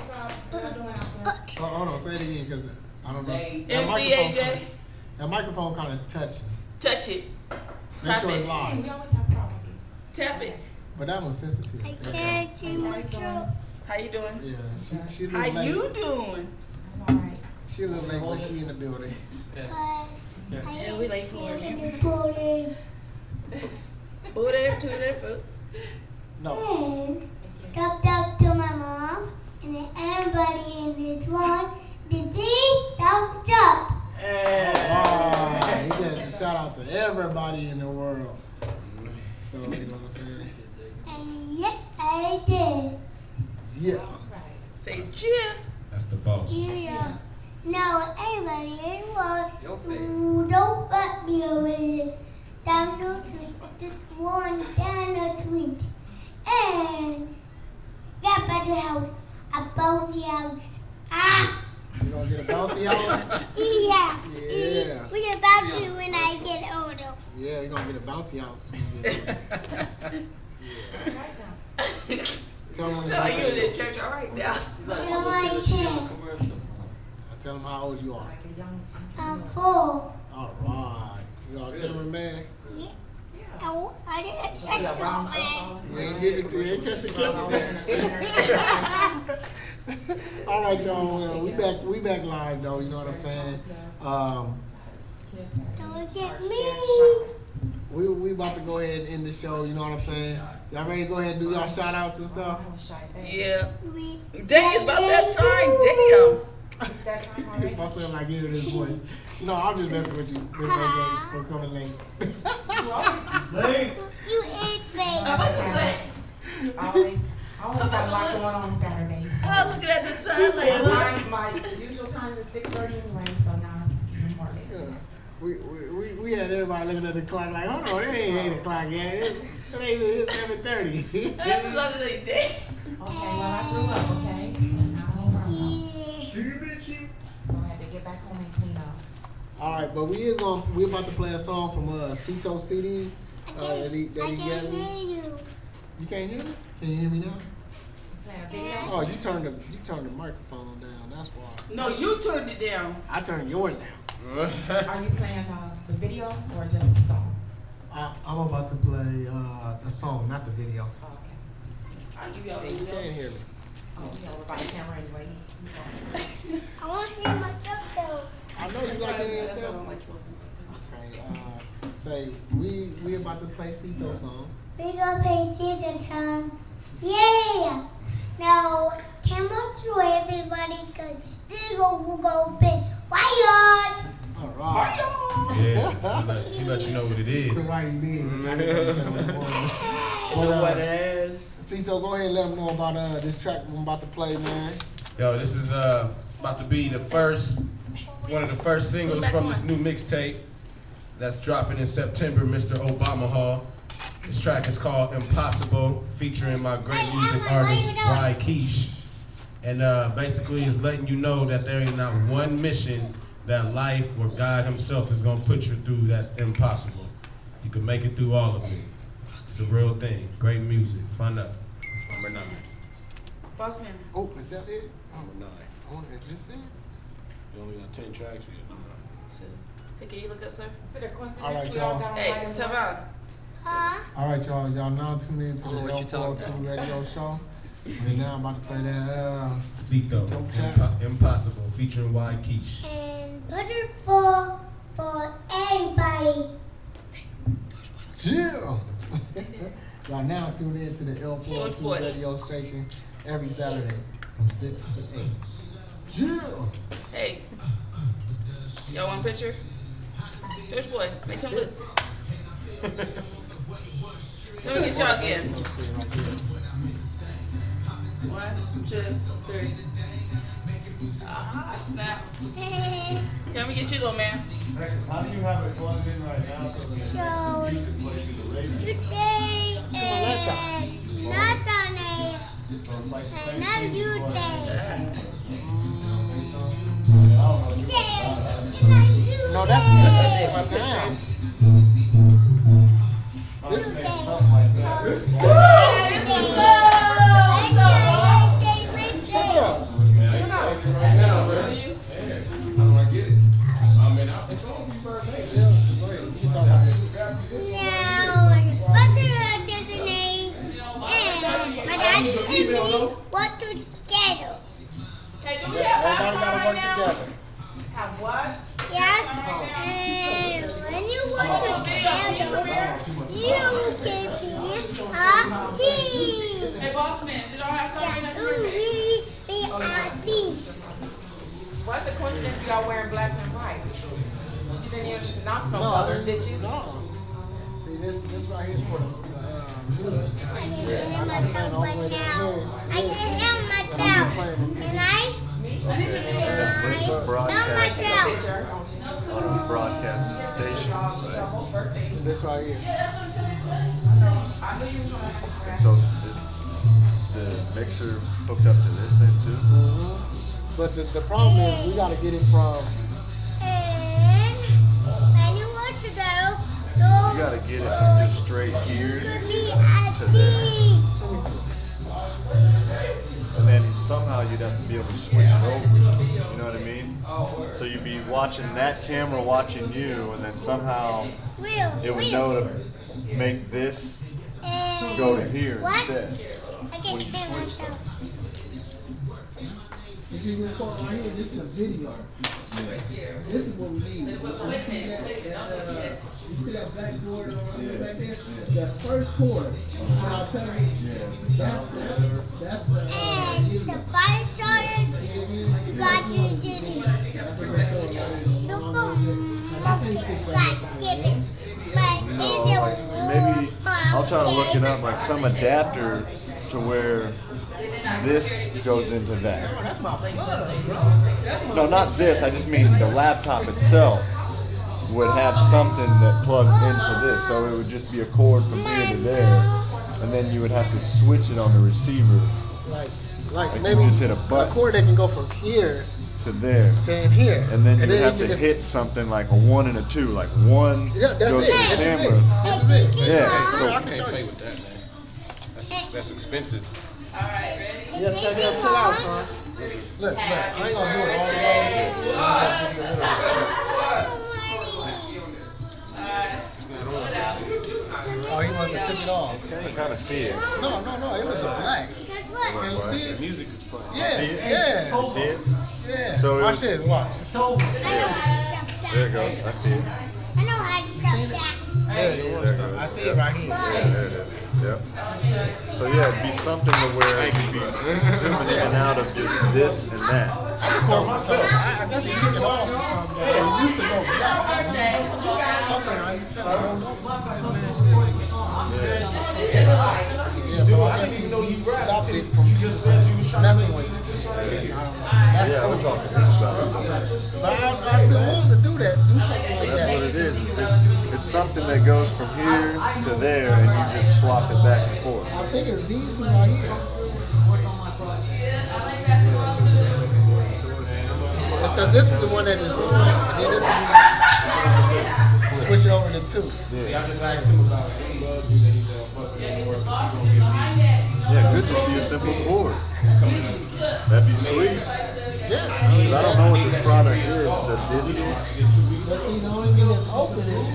Hold on, say it again, cause I don't know. That microphone kind of touching. Touch it. Make Tap sure it's it. live. Tap it. But that one's sensitive. I can't see my truck. How you doing? Yeah, she How looks late. you doing? She look late, but she in the building. Yeah, we late for you. Booty. Booty to their foot. No. Dropped up to my mom, and then everybody in this one, the D, thumbs up. He said shout out to everybody in the world. So you know what I'm saying? And yes, I did. Yeah. Say cheer. That's the boss. Yeah. No, everybody in the world, Your face. who don't fuck me over there. Down the tweet. This one down the tweet. And got better house. A bouncy house. Ah! You gonna get a bouncy house? Yeah. Yeah. We about to when I get older. Yeah, you're gonna get a bouncy house. Tell them Tell you was in church all right now. So I can. Tell them how old you are. I'm 4. All right. You all cameraman? Yeah. Oh, I didn't touch the man. You ain't touch the camera. All right, y'all. Well, we back live though. You know what I'm saying? Don't get me. We about to go ahead and end the show. You know what I'm saying? Y'all ready to go ahead and do y'all shout outs and stuff? Yeah. We Dang, it's about that time. Damn. My son like hearing his voice. No, I'm just messing with you. Miss AJ, for coming late. You ate face. I'm about to say. Always got a lot going on Saturdays. I was looking at the time like, My usual time is 6:30 anyway, so now it's more later. We had everybody looking at the clock like, hold on, it ain't 8 o'clock yet. It ain't even 7:30. that's the other day. Damn. Okay, well I grew up, okay? And now I'm grown up. Yeah. So I had to get back home and clean up. All right, but we about to play a song from Cito CD. That he I can't gave me. hear you. You can't hear me? Can you hear me now? Play a video. Oh, you turned the microphone down. That's why. No, you turned it down. I turned yours down. Are you playing the video or just the song? I'm about to play the song, not the video. Oh, okay. I'll give y'all the You video. can't hear me. Oh, yeah, we're by the camera anyway. I want to hear myself though. I know you like hearing That's why I yourself. don't like smoking. Okay, say we about to play Cito song. We gonna play season song. Yeah. Now, camera to everybody, cause they go play. Why Alright. Yeah, he let you know what it is. Karate did. You know what it is? Cito, go ahead and let them know about this track I'm about to play, man. Yo, this is about to be one of the first singles from this new mixtape that's dropping in September, Mr. Obama Hall. This track is called Impossible, featuring my great music artist, Y Keish. And basically it's letting you know that there ain't not one mission that life or God himself is gonna put you through that's impossible. You can make it through all of it. It's a real thing. Great music. Find out. Number 9. Boss man. Oh, is that it? Number 9. Oh, is this it? You only got 10 tracks here. Number 9. Hey, can you look up, sir? Is it a coincidence All right, we all y'all. got on Hey, right tell and out. Huh? All right, y'all now tune in to I don't know the what you talking L42 radio show. And now I'm about to play that Cito, Cito track. Impossible, featuring Y Keish. And put it for everybody. Yeah. Y'all now tune in to the Good L42 boy. radio station every Saturday from 6 to 8. Yeah. Hey. Y'all want a picture? Here's boy. Make him look. Let me get y'all again. 1, 2, 3. Ah, snap. Here, let me get you, little man. How do you have it plugged in right now? So today To my laptop. is not on there. And not Tuesday. No, that's That's my my sound. Something like that. What together? Hey, do we have Everybody gotta right work now? together. Have what? Yeah. And when you work together, you can be a team. Hey, boss man, did y'all have time right Yeah, now? you really be a team. What's the coincidence we all wearing black and white? You didn't even announce no No, colors, did you? No. See, this right here is for the music. I can hear myself right now. I can hear myself. And I It's a know broadcast myself. on a broadcasting station, right? This right here. And so is the mixer hooked up to this thing too? But the problem is we gotta get it from. And when you work together, You gotta get it from just straight here you can be a to there. team. And then somehow you'd have to be able to switch it over. You know what I mean? So you'd be watching that camera watching you, and then somehow it would know to make this go to here What? instead. I can when you hear switch myself. You see this part right here? This is a video. This is what we need. You see you see that black board over there back there? That first chord. I'll tell you. That's And the fire chargers, you got to do it. Super like give it. But No, it's like a maybe I'll try to look it up, like some adapter to where this goes into that. No, not this. I just mean the laptop itself would have something that plugged into this, so it would just be a cord from here to there, and then you would have to switch it on the receiver like you maybe just hit a a button. chord that can go from here to there. to in here. And then you would have can to just- hit something like a 1 and a 2, like 1 Yeah, that's goes it. to the This is camera. it. This is it. Yeah, so I can show Play you. with that, man. That's expensive. All right, ready? Yeah, check it out, chill out, son. Look, I ain't gonna do it all the way. Oh, he wants to tip it off. You can kind of see it. No, it was a black. Can you see The it? music is playing. Yeah, See it? yeah, You see it? yeah. So Watch this, watch. There it goes. I see it. I know how to seen stop it? that. There it is. There it goes. I see it right here. Yeah, there it is. Yep. So yeah, it'd be something to where you could be zooming in and out of just this and that. I record myself. I guess he took it off or something. But it used to go black. Okay, I used to yeah, so I guess he stopped it from messing with it. That's Yeah, cool. we're talking this about it. But I've been wanting to do that. Do something like That's what that. it is. It's something that goes from here to there, and you just swap it back and forth. I think it's these two right here. Because this is the one that is on, and then this is switch it over to two. Yeah. I just asked him about it. He loved you, and he said, fuck it, more, but she gonna give me. Yeah, it could just be a simple chord. That'd be sweet. Yeah. 'Cause I don't know what this product is. The digital, But see, the only thing that's open is,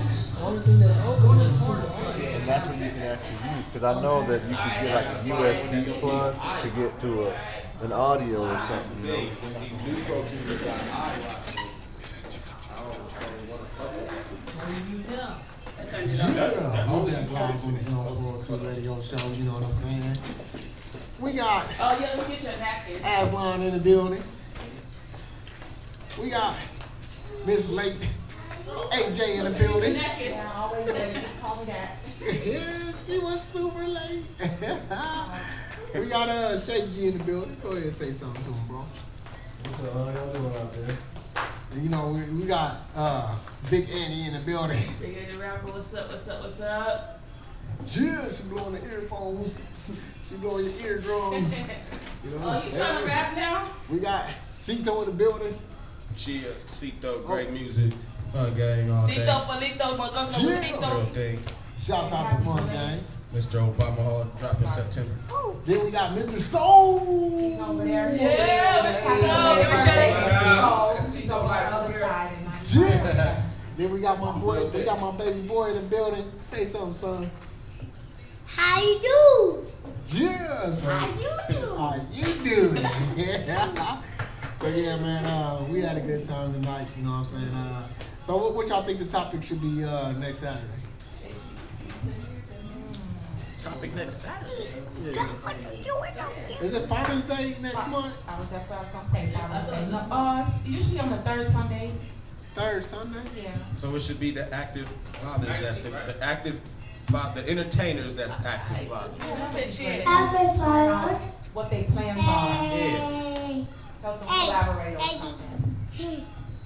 and that's what you can actually use. Because I know that you could get like a USB plug to get to an audio or something. You know? These new Pro Toolers got Yeah, we got live on the L402 radio show, you know what I'm saying? We got Oh, yeah, let me get your napkin. Aslan in the building. We got Miss Late AJ in the building. Napkin. Yeah, I always say, just call me that. Yeah, she was super late. We got Shape G in the building. Go ahead and say something to him, bro. What's up? How y'all doing out there? And, you know, we got Big Annie in the building. Big Eddie Rapper, what's up, what's up, what's up? Yeah, she blowing the earphones. She blowing your eardrums. You know, Oh, you trying to rap now? we got Cito in the building. Chia, Cito, great music. Fun gang all day. Tito, Polito, Mototo, Yeah. Real Polito. thing. Shouts out to Fun Gang. Mr. Obama Hall dropped in September. Then we got Mr. Soul. Over there. Yeah, let's go. Give a shake. Other side and Yeah. Then we got my boy, we got my baby boy in the building. Say something, son. How you do? Yeah, son. How you do? How you doing? Yeah. So yeah, man, we had a good time tonight. You know what I'm saying? So what y'all think the topic should be next Saturday? Topic next Saturday. Is it Father's Day next month? That's what I was gonna say. Father's Day. No, usually on the third Sunday. Third Sunday? Yeah. So it should be the active fathers. That's the active, the entertainers. That's active fathers. Happy Father's What they plans are. Day. Help them collaborate on Hey. something.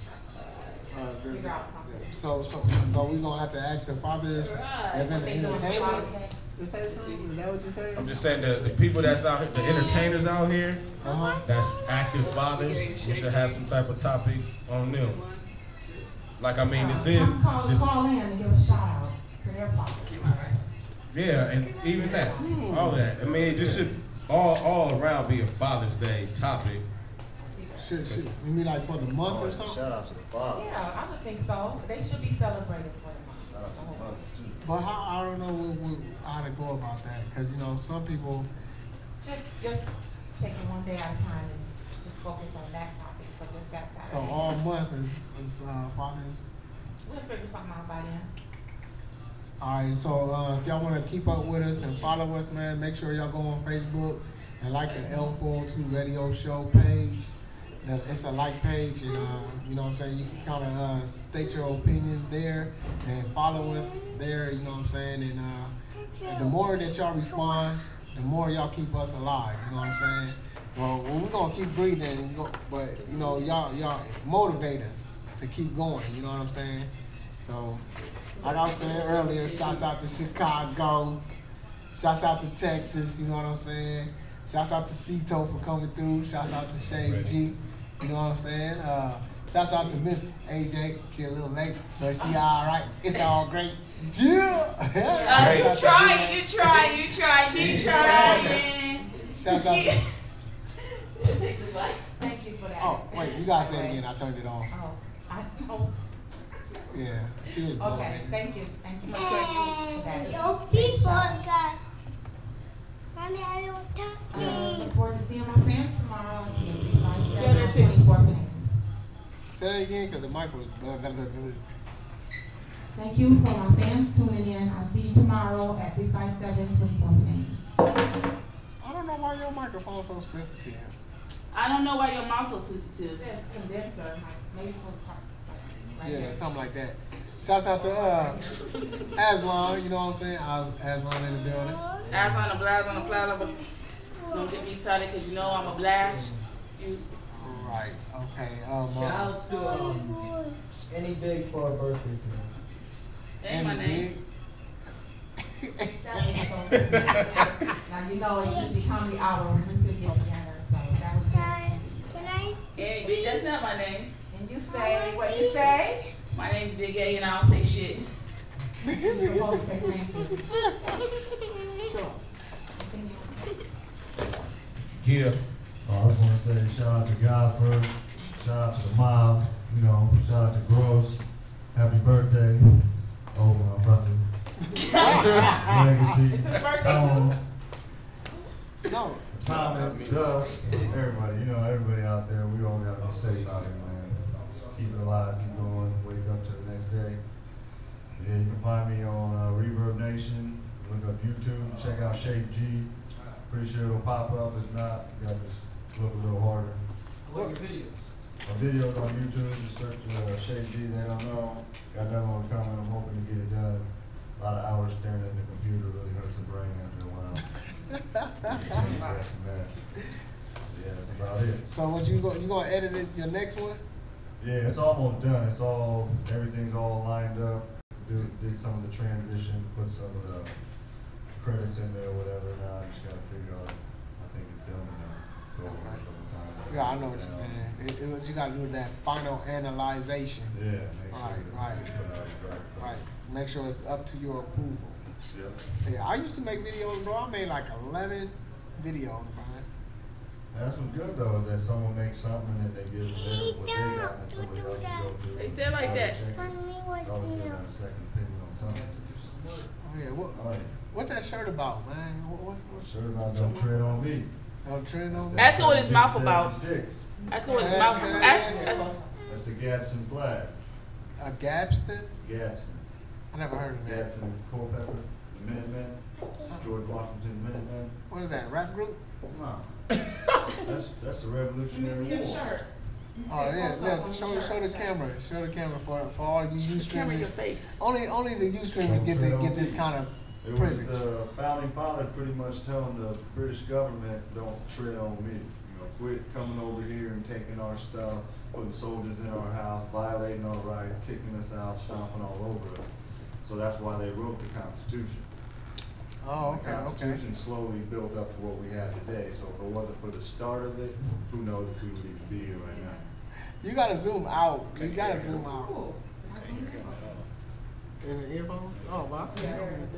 Figure out something. So we gonna have to ask the fathers as in What the they doing for Father's entertainment Day. to say something? Is that what you're saying? I'm just saying the people that's out here, the entertainers out here, Uh-huh. that's active fathers, we should have some type of topic on them. Like, I mean, this is, this, Call in and give a shout out to their father. yeah, and even that, all that. I mean, it just should all around be a Father's Day topic. Should you mean like for the month or Shout something? out to the father. Yeah, I would think so. They should be celebrated for Shout out to the the month. fathers too. But how I don't know how to go about that because you know some people. Just take it one day at a time and just focus on that topic for just that So Saturday. all month is fathers. We'll figure something out by then. All right, so if y'all want to keep up with us and follow us, man, make sure y'all go on Facebook and like the L402 Radio Show page. It's a like page, and you know what I'm saying. You can kind of state your opinions there and follow us there. You know what I'm saying. And the more that y'all respond, the more y'all keep us alive. You know what I'm saying. Well, we're gonna keep breathing, but you know, y'all motivate us to keep going. You know what I'm saying. So, like I was saying earlier, shouts out to Chicago, shouts out to Texas. You know what I'm saying. Shouts out to Cito for coming through. Shouts out to Shane G. You know what I'm saying? Shouts out to Miss AJ. She a little late, but she all right. It's all great. Yeah. You try, keep trying. Shouts out to Oh, wait, you gotta say it again. I turned it on. Oh, I know. Yeah, she was blowing Okay, it. thank you. Thank you. And don't be forgot. Mommy, I don't Look talk. forward to seeing my fans tomorrow. See you at 24 minutes. Say it again, cause the mic was. Thank you for my fans tuning in. I'll see you tomorrow at 357-24 minutes. I don't know why your microphone's so sensitive. I don't know why your mouth's so sensitive. It says condenser. Like, maybe it's supposed to talk. Like Yeah, this. something like that. Shouts out to Aslan, you know what I'm saying? Aslan in the building. Ass on the blast on the flat over. Don't get me started because you know I'm a blast. You. Right, okay. Shouts to any big for her birthday today. That ain't my name. That was so now you know it's usually comedy hour when we two get together, so that was good. Can I? Hey, big, that's not my name. And you say what you say? My name's Big A and I don't say shit. You're supposed to say thank you. Yeah. I just want to say shout out to God first, shout out to the mob, you know, shout out to Gross, happy birthday, oh my brother, Legacy, It's his birthday Tom, No. Thomas, Dust, everybody, you know, everybody out there, we all gotta be safe out here, man. Just keep it alive, keep going, wake up to the next day. Yeah, you can find me on Reverb Nation, look up YouTube, check out Shape G. Pretty sure it'll pop up. If not, you gotta just look a little harder. What your video? My videos on YouTube, just search Shape G, they don't know. Got another one coming, I'm hoping to get it done. A lot of hours staring at the computer really hurts the brain after a while. Yeah, that's about it. So what you gonna edit it, your next one? Yeah, it's almost done. Everything's all lined up. Did some of the transition, put some of the credits in there, whatever. Now I just gotta figure out. I think it's done now. Go over it a couple times. Yeah, I know what you're saying. You gotta do that final analyzation. Yeah, make sure Right. Right. Make sure it's up to your approval. Yep. Yeah, I used to make videos, bro. I made like 11 videos, bro. That's what's good though, is that someone makes something and then they give it what they got and somebody else can go through. They stay like that. Mommy, It's always good to have a second opinion on something. Oh yeah, Like, what's that shirt about, man? What's sure about don't tread on me. don't trend on? Ask him what his mouth about. 76. Ask him what his mouth about. Ask. That's the Gadsden flag. A Gabston? Gadsden. I never heard of that. Gadsden Culpeper, the Minutemen, George Washington Minutemen. What is that? Rap group? No. That's the Let me Revolutionary see your War. shirt. Oh yeah. Show the camera. Show the camera for all you Camera your streamers. face. Only the you streamers get this kind of It was privilege. the founding fathers pretty much telling the British government, don't tread on me. You know, quit coming over here and taking our stuff, putting soldiers in our house, violating our rights, kicking us out, stomping all over us. So that's why they wrote the Constitution. Oh, The Constitution slowly built up to what we have today. So if it wasn't for the start of it, who knows if we would even be here right now. You gotta zoom out. You gotta zoom out. Cool. In the earphones? Oh, wow. Yeah.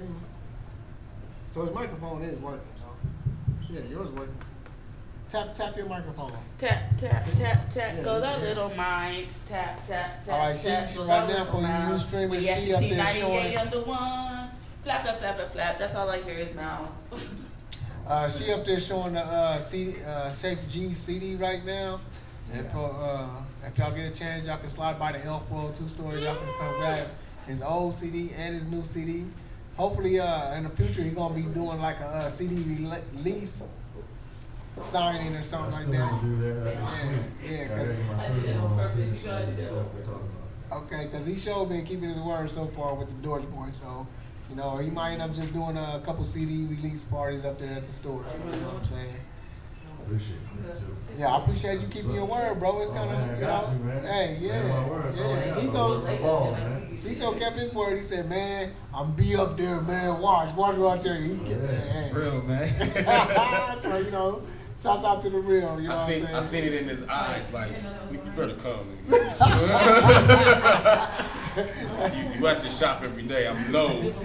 So his microphone is working, so. Yeah, yours working. Tap your microphone. Tap, tap, tap, tap. Yeah, Goes our yeah. little minds. Tap, tap, tap. All right, tap. she Goes right our now little for you new mouths. streamers, We got she up there 1698 showing. under one. Flap, flap, flap, flap, flap. That's all I hear is mouths. She up there showing the CD, Shape G CD right now. And for, if y'all get a chance, y'all can slide by the Elk World 2 store. Y'all can come grab his old CD and his new CD. Hopefully, in the future, he's gonna be doing like a CD release signing or I something like still that. want to do that. That'd be sweet. Yeah, I 'cause- gotta get my I did that foot on on purpose. finish You gotta do that. stuff we're talking about. Okay, because he sure been keeping his word so far with the Dorch Boy. So, you know, he might end up just doing a couple CD release parties up there at the store. So, you know what I'm saying? Appreciate it. Me too. Yeah, I appreciate you keeping your word, bro. It's Oh, kind of, man, I got you, man. Hey, yeah, Man, my word, that's all I yeah. got. Zito, My ball, man. Zito kept his word. He said, "Man, I'm be up there, man. Watch right there." He kept Yeah, Real, man. So you know, shouts out to the real. You know I what I'm seen saying? it in his eyes, like, you better come. You have to shop every day. I'm low. You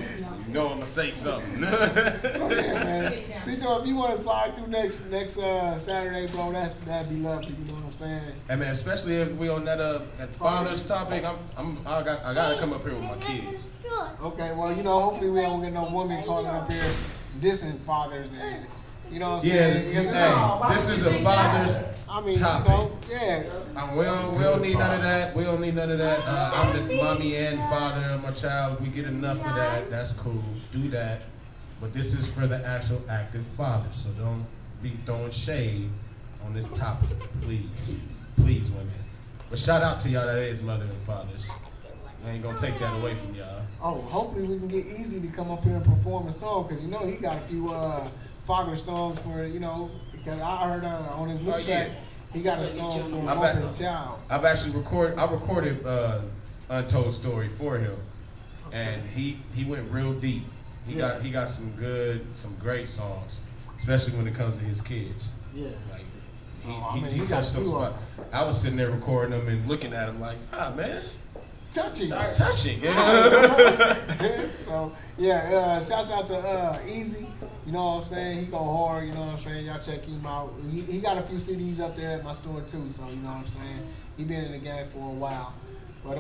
You know I'm gonna say something. So yeah, man. See, if you want to slide through next Saturday, bro, that'd be lovely. You know what I'm saying? Hey man, especially if we on that father's topic, I gotta come up here with my kids. Okay, well, hopefully we don't get no woman calling up here dissing fathers and you know what I'm saying? Hey, this is a father's topic. Yeah. We don't need none of that. We don't need none of that. I'm the mommy and father of my child. If we get enough of that, that's cool. Do that. But this is for the actual active father. So don't be throwing shade on this topic, please. Please, women. But shout out to y'all that is mother and fathers. I ain't gonna take that away from y'all. Oh, hopefully we can get Easy to come up here and perform a song, because he got a few father songs for, because I heard on his new track, he got a song for his child. I've actually recorded Untold Story for him, and he went real deep. He got some great songs, especially when it comes to his kids. Yeah. Like he touched some spot. I was sitting there recording them and looking at him like, man, it's touching. Touching. So yeah, shouts out to Easy. You know what I'm saying? He go hard. You know what I'm saying? Y'all check him out. He got a few CDs up there at my store too. So you know what I'm saying? He been in the game for a while. But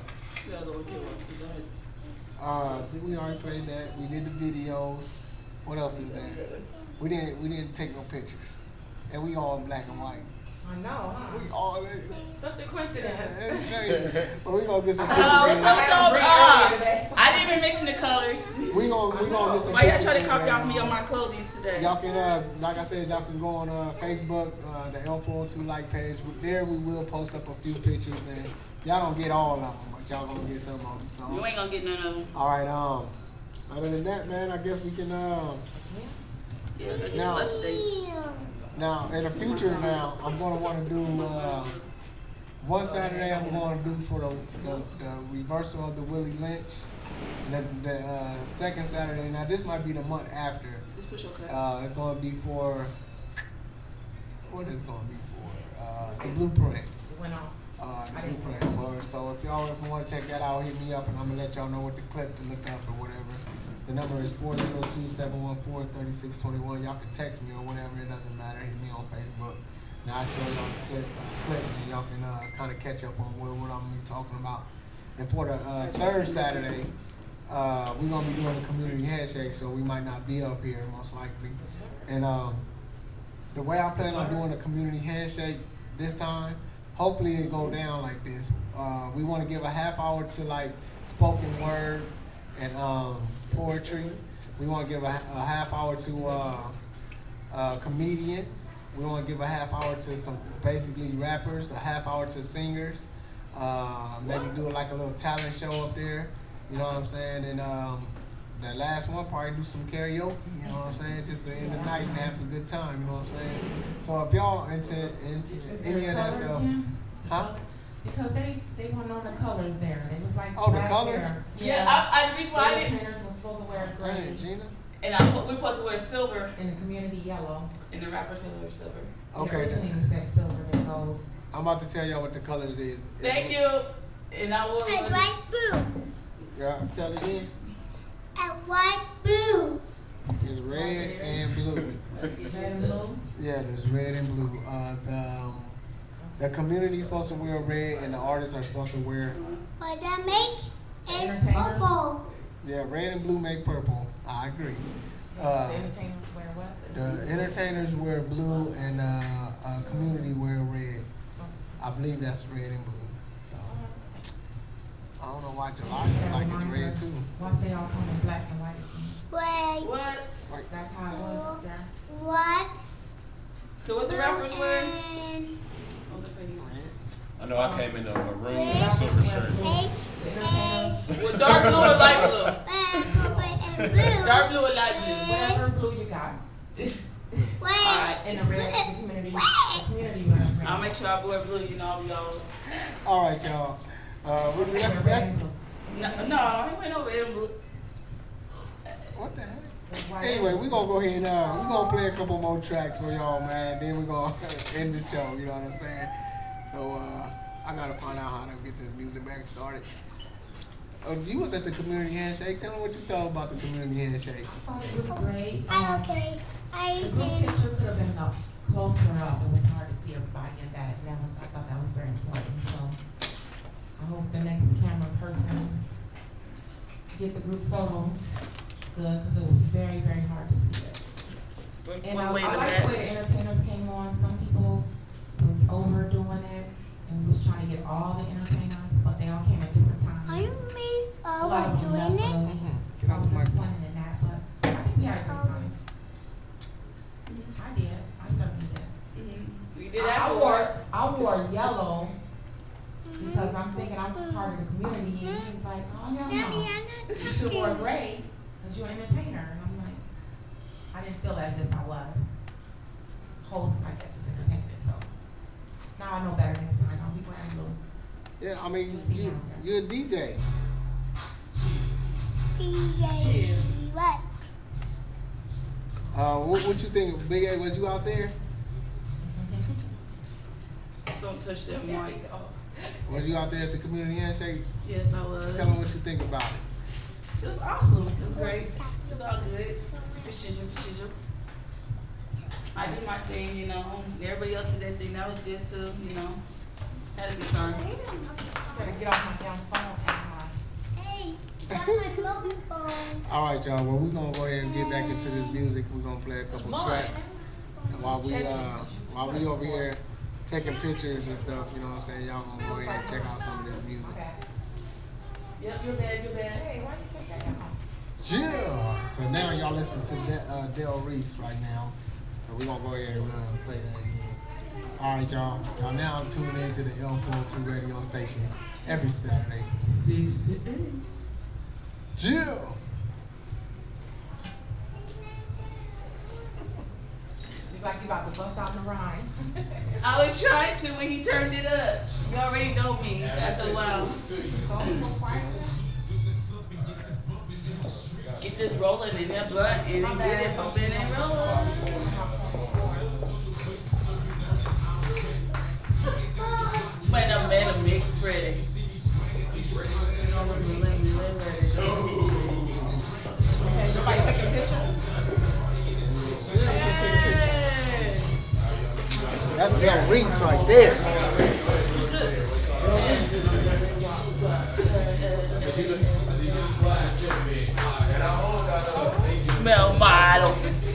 we already played that. We did the videos. What else is there? We didn't take no pictures, and we all in black and white. I know, huh? We all such a coincidence. But we gonna get some pictures. What's up, though? I didn't even mention the colors. We gonna get some. Why y'all try to copy off me on my clothing today? Y'all can, like I said, y'all can go on Facebook, the L402 like page. There we will post up a few pictures, and y'all don't get all of them, but y'all gonna get some of them. So you ain't gonna get none of them. All right. Other than that, man, I guess we can. Now, in the future, I'm going to want to do one Saturday. I'm going to do for the reversal of the Willie Lynch, and the second Saturday. Now, this might be the month after. Just push okay. It's going to be for what is it going to be for? The Blueprint. It went off. The Blueprint. So if y'all want to check that out, hit me up, and I'm gonna let y'all know what the clip to look up or whatever. The number is 402-714-3621. Y'all can text me or whatever. It doesn't matter. Hit me on Facebook. Now I show y'all the clip, and y'all can kind of catch up on what I'm gonna be talking about. And for the third Saturday, we're gonna be doing the community handshake, so we might not be up here most likely. And the way I plan on doing the community handshake this time, hopefully it go down like this. We want to give a half hour to like spoken word and poetry. We want to give a half hour to comedians. We want to give a half hour to some basically rappers, a half hour to singers. Maybe do like a little talent show up there. You know what I'm saying? And that last one, probably do some karaoke. You know what I'm saying? Just to end the night and have a good time. You know what I'm saying? So if y'all into any of that stuff, huh? Because they went on the colors there. It was like the colors. Hair. Yeah, the reason why I didn't. Entertainers was supposed to wear gray. Hey, Gina. And we're supposed to wear silver. In the community, yellow. And the rappers will wear silver. Okay. Originally we said silver and gold. I'm about to tell y'all what the colors is. Thank you. And I will. And white, blue. Yeah, tell it again. And white, blue. It's red and blue. Red and blue? Yeah, there's red and blue. The community is supposed to wear red, and the artists are supposed to wear. What that make? And Entertainers. purple. Yeah, red and blue make purple. I agree. The entertainers wear what? The entertainers wear blue, and community wear red. I believe that's red and blue. So I don't know why July looks like it's red too. Watch they all come in black and white. Wait. What? That's how it was up there. What? So what's the rappers wear? And I know I came in a maroon and silver shirt. With dark blue or light blue? and blue. Dark blue or light blue? Whatever blue you got. Alright. And the red, the community wears red. I'll make sure I wear blue, you know, I'll be all. All right, y'all. That's No, he went over there in blue. what the heck? Anyway, we're gonna go ahead and we're gonna play a couple more tracks for y'all, man. Then we're gonna end the show, you know what I'm saying? So I gotta find out how to get this music back started. Oh, you was at the community handshake. Tell them what you thought about the community handshake. I thought it was great. Okay. The group picture could have been up closer up. It was hard to see everybody in that level, so I thought that was very important. So I hope the next camera person get the group photo good, because it was very, very hard to see it. And I like the way the entertainers came on. Some people was overdoing it and we was trying to get all the entertainers, but they all came at different times. Are you me? A lot of them doing left it? early. Get I out was the microphone. disappointed in that, but I think we had a good time. I did. I certainly did. We did I afterwards. wore yellow because I'm thinking I'm part of the community, and he's like, oh no, Daddy, no. I'm not You should wear talking. gray because you're an entertainer. And I'm like, I didn't feel as if I was. Host, I guess, is entertainment. So now I know better next time. I'll be wearing blue. Yeah, I mean, you're a DJ. DJ. What? What you think, Big A? Was you out there? Don't touch that mic. Was you out there at the community handshake? Yes, I was. Tell them what you think about it. It was awesome. It was great. It was all good. Procedure. I did my thing, you know. Everybody else did their thing. That was good too, you know. Had a good time. Better get off my damn phone. Hey, got my mobile phone. All right, y'all. Well, we're gonna go ahead and get back into this music. We're gonna play a couple tracks. And while we over here taking pictures and stuff, you know what I'm saying? Y'all gonna go ahead and check out some of this music. Okay. Yep, you're bad. Hey, why you take that out? Yeah. So now y'all listen to Del Reese right now. So we're gonna go ahead and play that again. All right, y'all. Y'all now tune in to the L42 radio station every Saturday. 6 to 8. Jill. It's like you about to bust out the rhyme. I was trying to when he turned it up. You already know me after a while. Get this rolling in that butt and then get it pumping and rolling. Might not made a mix ready. Everybody taking pictures? That's Del Reese right there. Mel model.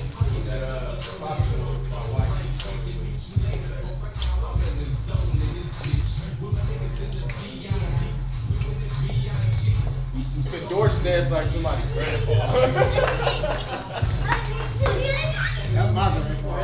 The Dorch dance like somebody grandpa. That's my grandpa.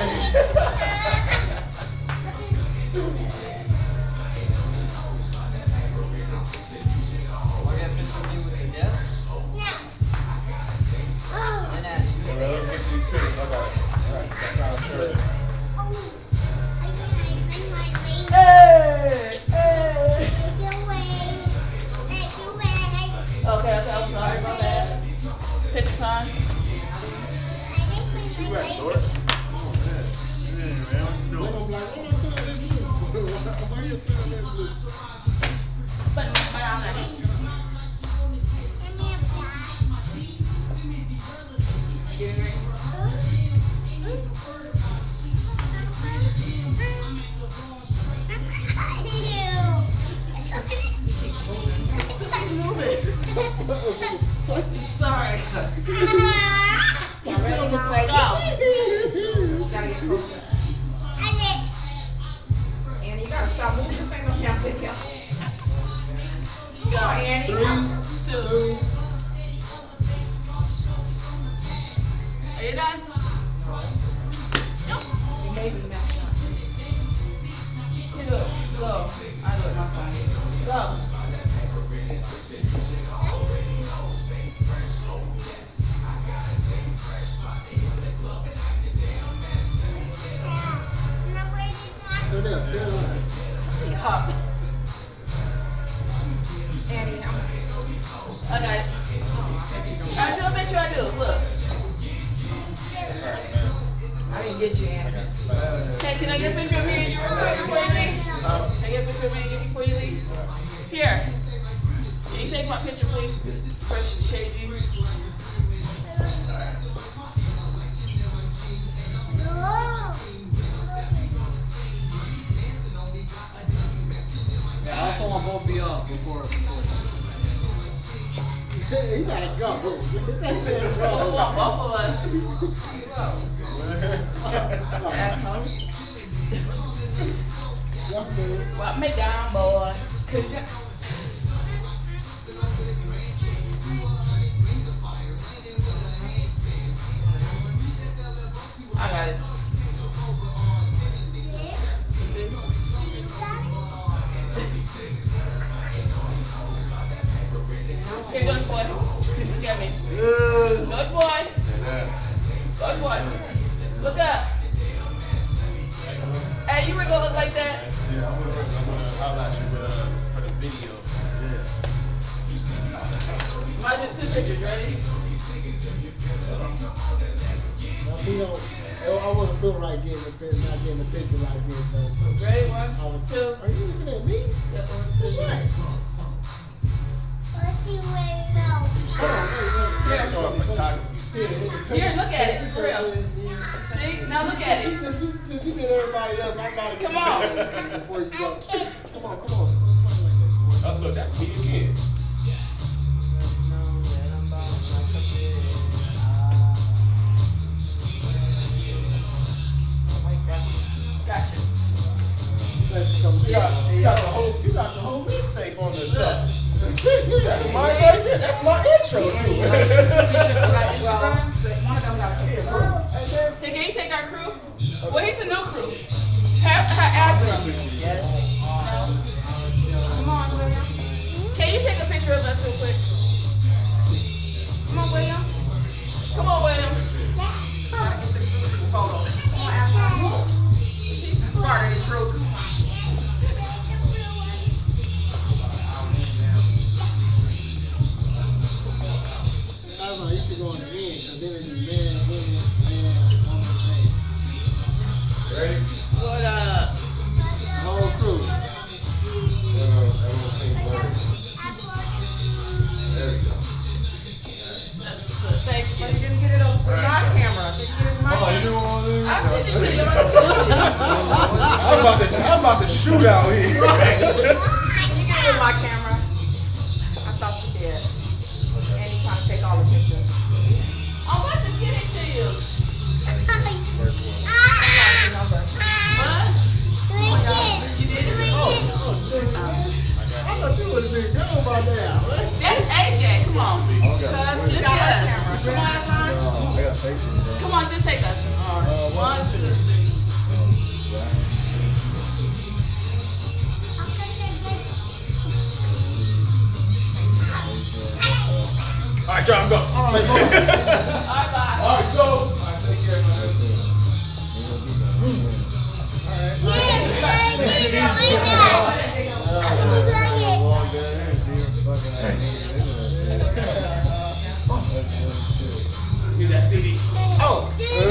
Okay, I'm sorry about that. Picture time. Sorry. You still look like Gotta get closer. Annie, you gotta stop moving. This ain't no damn video. Go, Annie. 3, 2. Are you done? You made me mess up. Go. I do it my phone. Go. Annie, I got it. I do a picture. I do. Look. I didn't get you, Annie. Hey, can I get a picture of me in your room before you leave? Can I get a picture of me before you leave? Here. Can you take my picture, please? Fresh shady. Yeah, I also want both of y'all before. Hey, you gotta go. Both of us. Asshole. Yes, sir. Walk me down, boy. I got it. Here, Dutch boy. Look at me. Dutch boy. Dutch boy. Look up. Hey, you were gonna look like that? Yeah, I'm gonna highlight you for the video. I did 2 pictures, ready? He don't, I wouldn't feel right not getting the picture like this, though. Ready? 1, 2. Are you looking at me? Yeah, 1, 2. That's showing photography. Here, look at it, for real. See? Now look at it. Since you did everybody else, I gotta Come on. before you go. Come on. Oh, look, that's me again. Gotcha. You got the whole mixtape on the show. That's mine right there. That's my intro. Got Instagram? One of them got it. Hey, can you take our crew? Well, he's the new crew. Ask him. Yes. No. Come on, William. Can you take a picture of us real quick? Come on, William. Come on, William. Photo. Come on, Ashley. He's part of the crew. I used to go on the end, because then it'd be man, women, woman, Ready? What whole crew. There we go. Thank you. You're gonna get it on my camera. Can you get it on my Oh, you camera? know what I sent it to you. I'm about to shoot out here. Can you get it in my camera? I thought you did. And you trying to take all the pictures. I'm about to get it to you. First one. Number. What? You did it? I thought you would have been gone by now. That's AJ. Come on. Cuz look at us. Come on, Aslan. Come on, just take us. 1, 2, 3. All right, John, go. Bye bye. All right, so. Take care, man. Give that CD. Oh.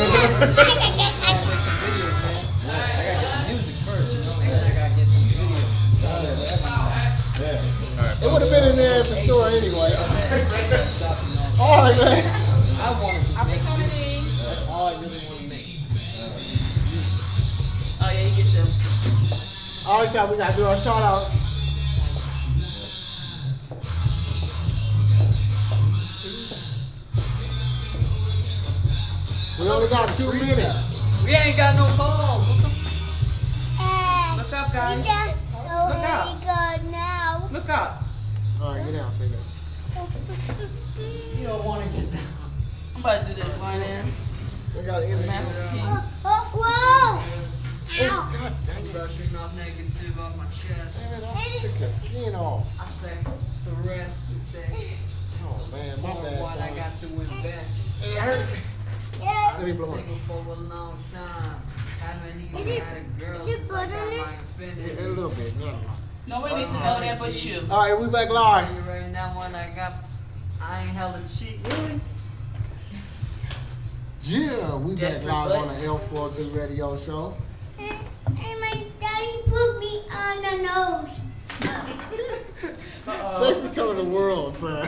It would have been in there at the store anyway. All right, man. I want to just make some music. Opportunity. That's all I really want to make. Oh yeah, you get them. All right, y'all, we got to do our shout out. We only got 2 minutes. We ain't got no balls. Look up, guys. Look up. Look up. All right, get down, take it. You don't want to get down. I'm about to do this right now. We got an image. Master King. Oh, God dang it. Brushing off negative off my chest. Damn it, I took the skin off. I say the rest of the day. Oh, man, my bad, What I son. got to invest. It hurt me. I've Let me been blow it. single for a long time. Haven't even had a girl you since I put got on it? my A infinity. little bit, no. Nobody needs to know that but you. All right, we back live. Tell you right now when I ain't hella cheap. Really? Yeah, we back Desperate live butt. on the L42 radio show. And my daddy put me on the nose. Thanks for telling the world, son.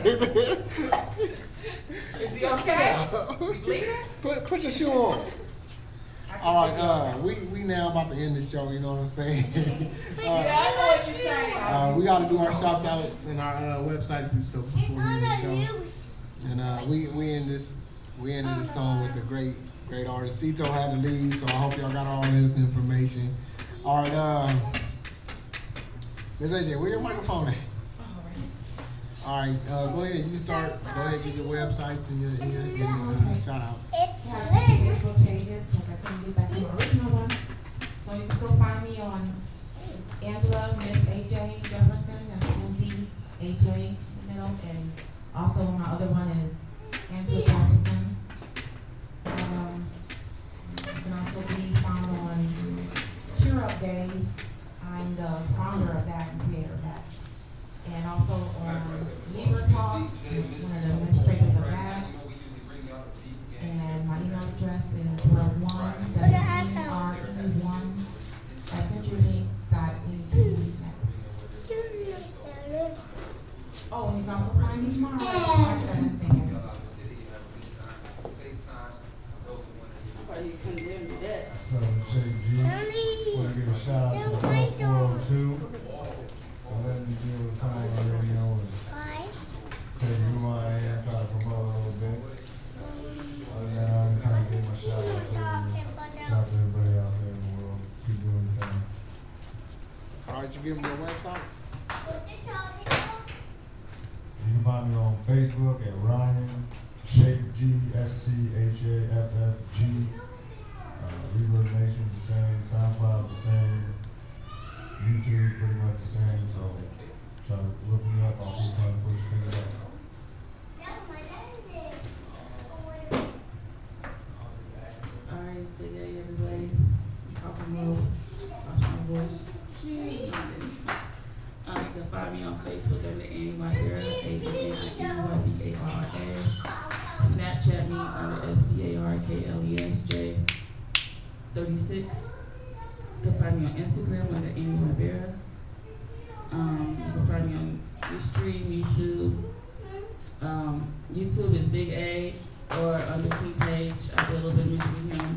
Is he okay? We bleeding? Put your shoe on. All right, we now about to end the show. You know what I'm saying? Yeah, I know what you're saying. We got to do our shout outs and our website so before we end the show. And we end this song with the great artist. Cito had to leave, so I hope y'all got all his information. All right, Ms. AJ, where your microphone at? All right, go ahead. You start. Go ahead, give your websites and your shout outs. Yeah, Facebook pages, because I couldn't get back to the original one. So you can still find me on Angela, Miss AJ Jefferson, that's MZ AJ in the middle, and also my other one is Angela Jefferson. You can also be found on Cheer Up Day. I'm the founder of that and creator of that. And also on Libra Talk, one of the administrators of that. And my email address is WRE1@centurylink.net. Oh, and you can also find me tomorrow at 7 singing. You condemned to that. So, Shake G, want to give a shout out to L 402 for letting me deal with time on radio and tell you who I am, try to promote a little bit. Other than that, I'm kind of giving my shout out to everybody out there in the world. Keep doing the thing. All right, you give them your websites. You can find me on Facebook at Ryan Shape G, SCHAFFG. Reverb Nation the same, SoundCloud the same, YouTube pretty much the same. So try to look me up. I'll keep trying to push things up. Alright, it's Big A, everybody. Talking Road. Watch my voice. You can find me on Facebook under Annie Whitebear, ANNIEYBARA. Snapchat me under SPARKLESJ36. You can find me on Instagram under Annie Whitebear. You can find me on Restream, YouTube. YouTube is Big A or under King Page. I do a little bit of music with him.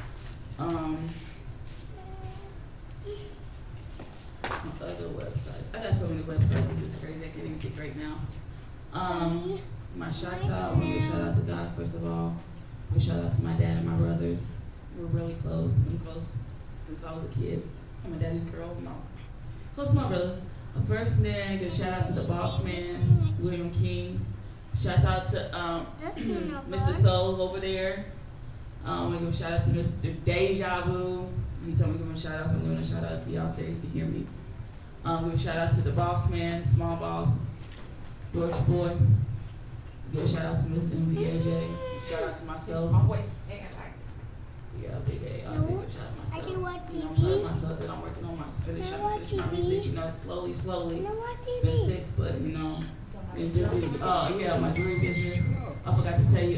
My other websites. I got so many websites, it's just crazy. I can't even think right now. My shout out, I want to give a shout out to God first of all. A shout out to my dad and my brothers. We're really close. Been close since I was a kid. I'm my daddy's girl. No, close to my brothers. First, then give a shout out to the boss man, William King. Shout out to Mr. Soul over there. I want to give a shout out to Mr. Deja Vu. He told me to give him a shout out, so I'm giving a shout out if you out there, you can hear me. Give a shout out to the boss man, small boss, George Boy. Give a shout out to Miss MZAJ. Shout out to myself. My voice saying like, Yeah, Big A. I'll give a shout out to myself. I can watch You know, TV. I'm proud of myself that I'm working on my finish my music. You know, slowly. Been sick, but you know, been busy. Yeah, my jewelry business. I forgot to tell you,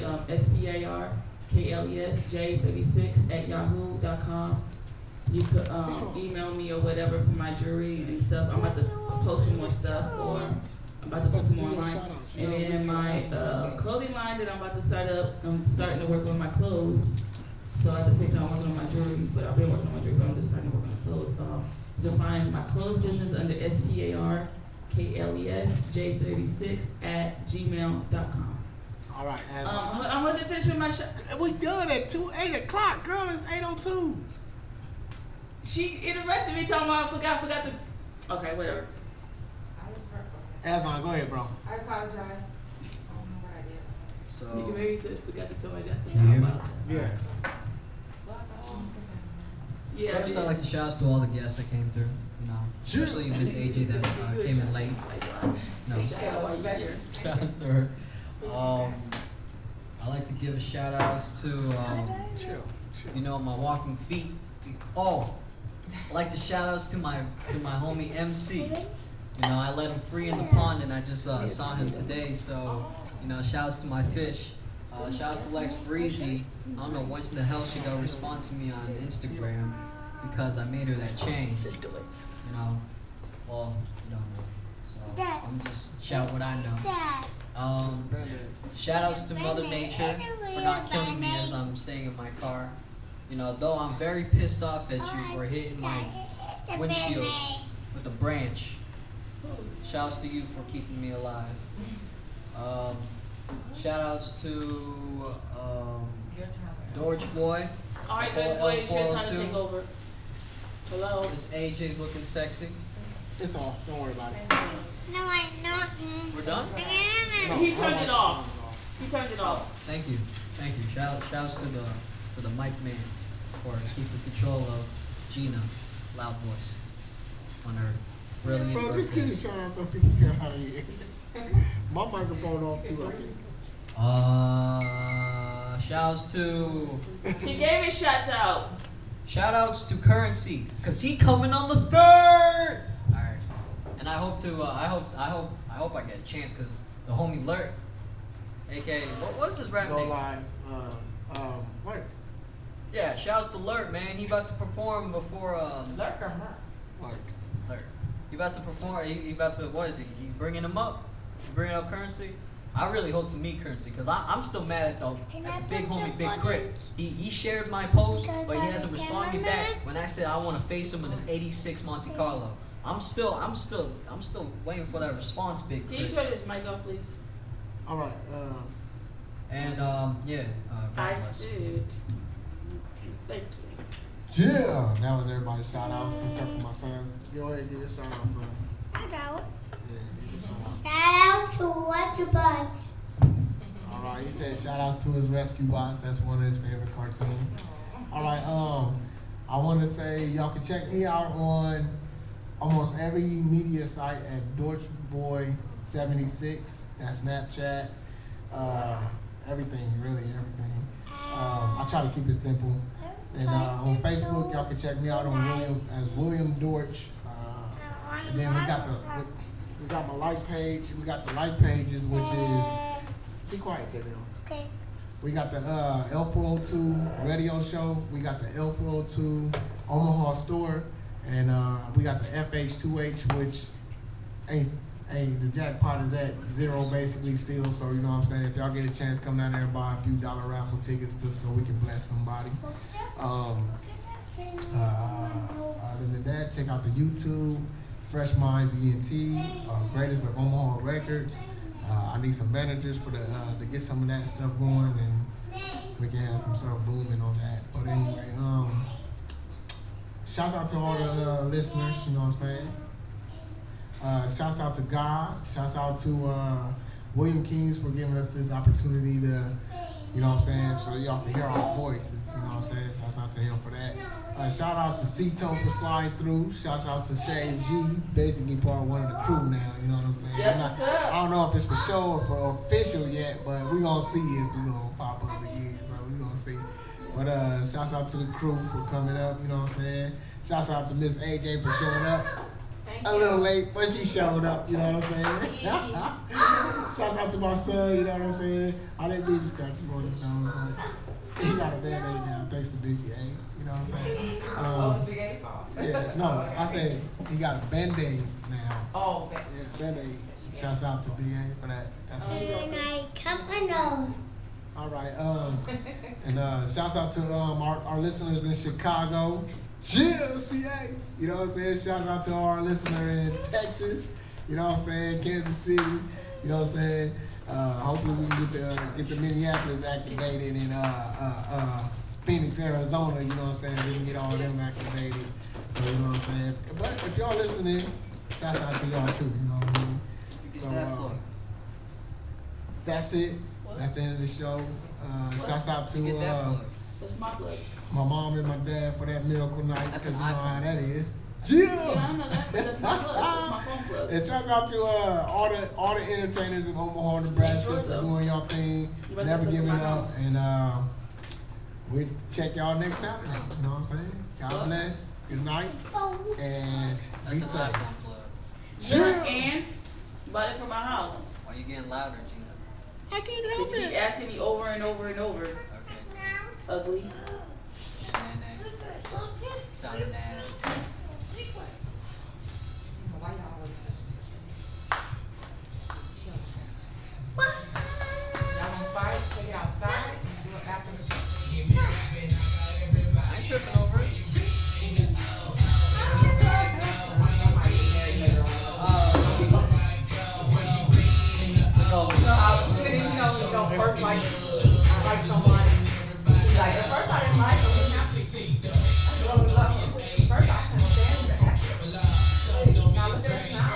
SPARKLESJ36@yahoo.com. You could email me or whatever for my jewelry and stuff. I'm about to post some more stuff, or I'm about to put some more online. And then my clothing line that I'm about to start up, I'm starting to work on my clothes. So at the same time, I'm working on my jewelry, but I've been working on my jewelry, but I'm just starting to work on my clothes. You can find my clothes business under SPARKLESJ36@gmail.com. All right, I wasn't finished with my show. we done at 8 o'clock, girl. It's 8:02. She interrupted me talking about I forgot the. Okay, whatever. Aslan, go ahead, bro. I apologize. I don't know what I did. So, Nigga Mary said forgot to tell my dad. Yeah. Yeah. first, I'd like to shout out to all the guests that came through. You know, especially Miss AJ that came in late. No, shout out to her. I like to give a shout outs to you know, my walking feet. Oh, I like to shout outs to my homie MC. You know, I let him free in the pond, and I just saw him today. So, you know, shouts to my fish. Shouts to Lex Breezy. I don't know when the hell she gonna respond to me on Instagram because I made her that change. You know, well, you don't know. Dad. I'm just shout what I know. Dad. Shout outs to Mother Nature for not killing me as I'm staying in my car. You know, though I'm very pissed off at you for hitting my windshield with a branch. Shout outs to you for keeping me alive. Shout outs to Your turn. Dorch Boy. Alright, Dutch boy, it's your time to take over. Hello. This AJ's looking sexy. It's off. Don't worry about it. No, I'm not. We're done? He turned it off. He turned it off. Thank you. Thank you. Shouts to the mic man for keeping control of Gina, loud voice, on her brilliant Bro, just birthday. give a shout out so people get out of here. My microphone off too, I think. Shouts to He gave his shots out. shout outs to Currency, cause he coming on the 3rd. All right, and I hope I get a chance, cause the homie Lurk, aka what's his rap Go name? live. What? Yeah, shouts to Lurk, man. He about to perform before Lurk or Merc? Lurk. He about to perform. He about to, what is he? He's bringing him up. He's bringing up Currency. I really hope to meet Currency, because I'm still mad at the big homie Big Crit. He shared my post, but he hasn't responded me back when I said I want to face him in this 86 Monte Carlo. I'm still waiting for that response, Big Can you Crit. turn his mic off, please? All right. And yeah, I God bless. said. Thank you. Yeah. That was everybody's shout outs except for my sons. Go ahead and give your shout out, son. I know. Yeah, give your shout out. Shout out to Watch Your Butts. All right, he said shout outs to his rescue bots. That's one of his favorite cartoons. All right, I want to say y'all can check me out on almost every media site at DorchBoy76. That's Snapchat, everything, really everything. I try to keep it simple. And on Facebook, y'all can check me out on William Dorch. And then we got my like page. We got the like pages, which is be quiet, Teddy. Okay. We got the L402 radio show. We got the L402 Omaha store, and we got the FH2H, which the jackpot is at 0 basically still. So you know what I'm saying. If y'all get a chance, come down there and buy a few dollar raffle tickets so we can bless somebody. Other than that, check out the YouTube, Fresh Minds ENT, Greatest of Omaha Records. I need some managers for to get some of that stuff going, and we can have some stuff booming on that. But anyway, shouts out to all the listeners. You know what I'm saying. Shouts out to God. Shouts out to William Kings for giving us this opportunity to, you know what I'm saying, so y'all can hear our voices. You know what I'm saying. Shouts out to him for that. Shout out to Cito for sliding through. Shouts out to Shave G, basically part of one of the crew now. You know what I'm saying. Yes, sir. I don't know if it's for show or for official yet, but we gonna see if we gonna pop up again. So we gonna see. But shouts out to the crew for coming up. You know what I'm saying. Shouts out to Miss AJ for showing up. Thank A you. little late, but she showed up, you know what I'm saying? Shout out to my son, you know what I'm saying? I didn't mean to scratch him on his nose, but he got a band-aid now, thanks to Biggie A, you know what I'm saying? Big A fault. Yeah, no, I said he got a band-aid now. Oh, okay. Yeah, band-aid. Shouts out to Big A for that. That's what's up. And I come alone. All right, and shouts out to our listeners in Chicago. Chill, CA. You know what I'm saying? Shouts out to our listener in Texas. You know what I'm saying? Kansas City. You know what I'm saying? Hopefully we can get the Minneapolis activated in Phoenix, Arizona. You know what I'm saying? We can get all of them activated. So you know what I'm saying? But if y'all listening, shouts out to y'all too. You know what I mean? So that's it. That's the end of the show. Shouts out to That's my blood. my mom and my dad for that miracle night, That's because you an know how iPhone. that is. Yeah, Yeah. I know that. That's my blood. That's my phone blood. And shouts out to all the entertainers in Omaha, Nebraska for doing y'all thing, You better never listen to giving my up, house. and we check y'all next Saturday. You know what I'm saying? God bless. Good night, and be That's an safe. iPhone plug. Yeah. And bought it from my house. Why you getting louder, Gina? I can't Because help you keep it. asking me over and over and over. Okay. Ugly. Nene. Sounding ass. Why y'all always don't first like someone, like at first I didn't like him. He's not that's what we love him. First I couldn't stand him. Now look at us now.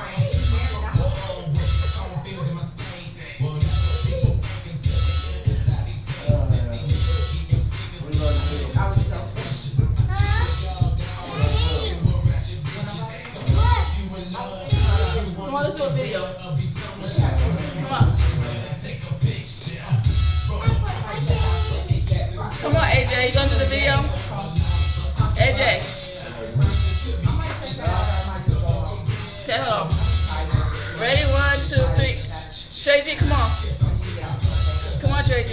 Come on, let's do a video. Come on. Come on, AJ, you gonna do the video? AJ. Okay, hold on. Ready? 1, 2, 3. JG, come on. Come on, JG.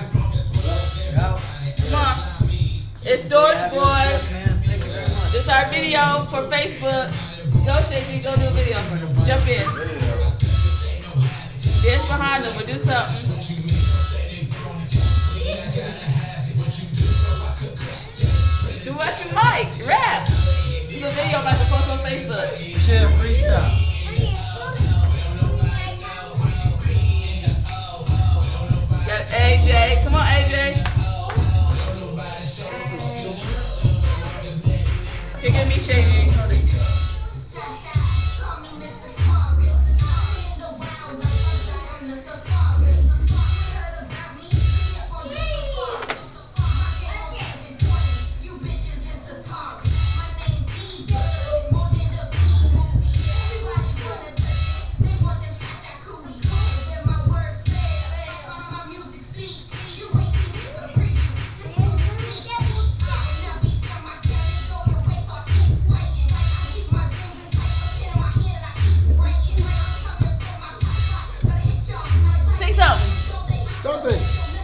Come on. It's Dorch Boy. This is our video for Facebook. Go, JG, go do a video. Jump in. Dance behind them. We'll do something. Do what you like. Rap. This is a video I'm about to post on Facebook. Shit, freestyle. Got AJ. Come on, AJ. Here, give me Shady. Something.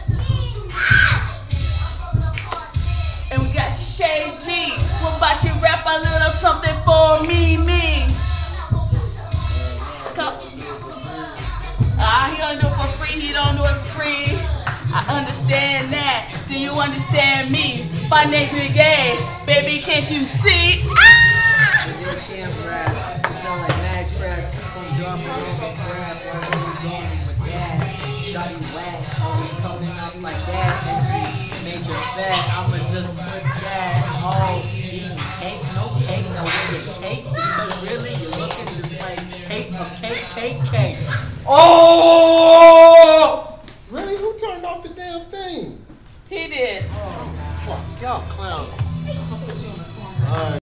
And we got Shay G. What about you rap a little something for me? Come. He don't do it for free. He don't do it for free. I understand that. Do you understand me? Financially gay. Baby, can't you see? You can't rap. You sound like mad crack. Keep on dropping on the crap. Why are you going with that? Got you whack. Always coming up like that. And she made you fat. I'ma just put that. Oh, eating cake? No cake. No way cake. Because really, you're looking just like cake of cake. Oh! Really? Who turned off the damn thing? He did. Fuck, y'all clown. All right.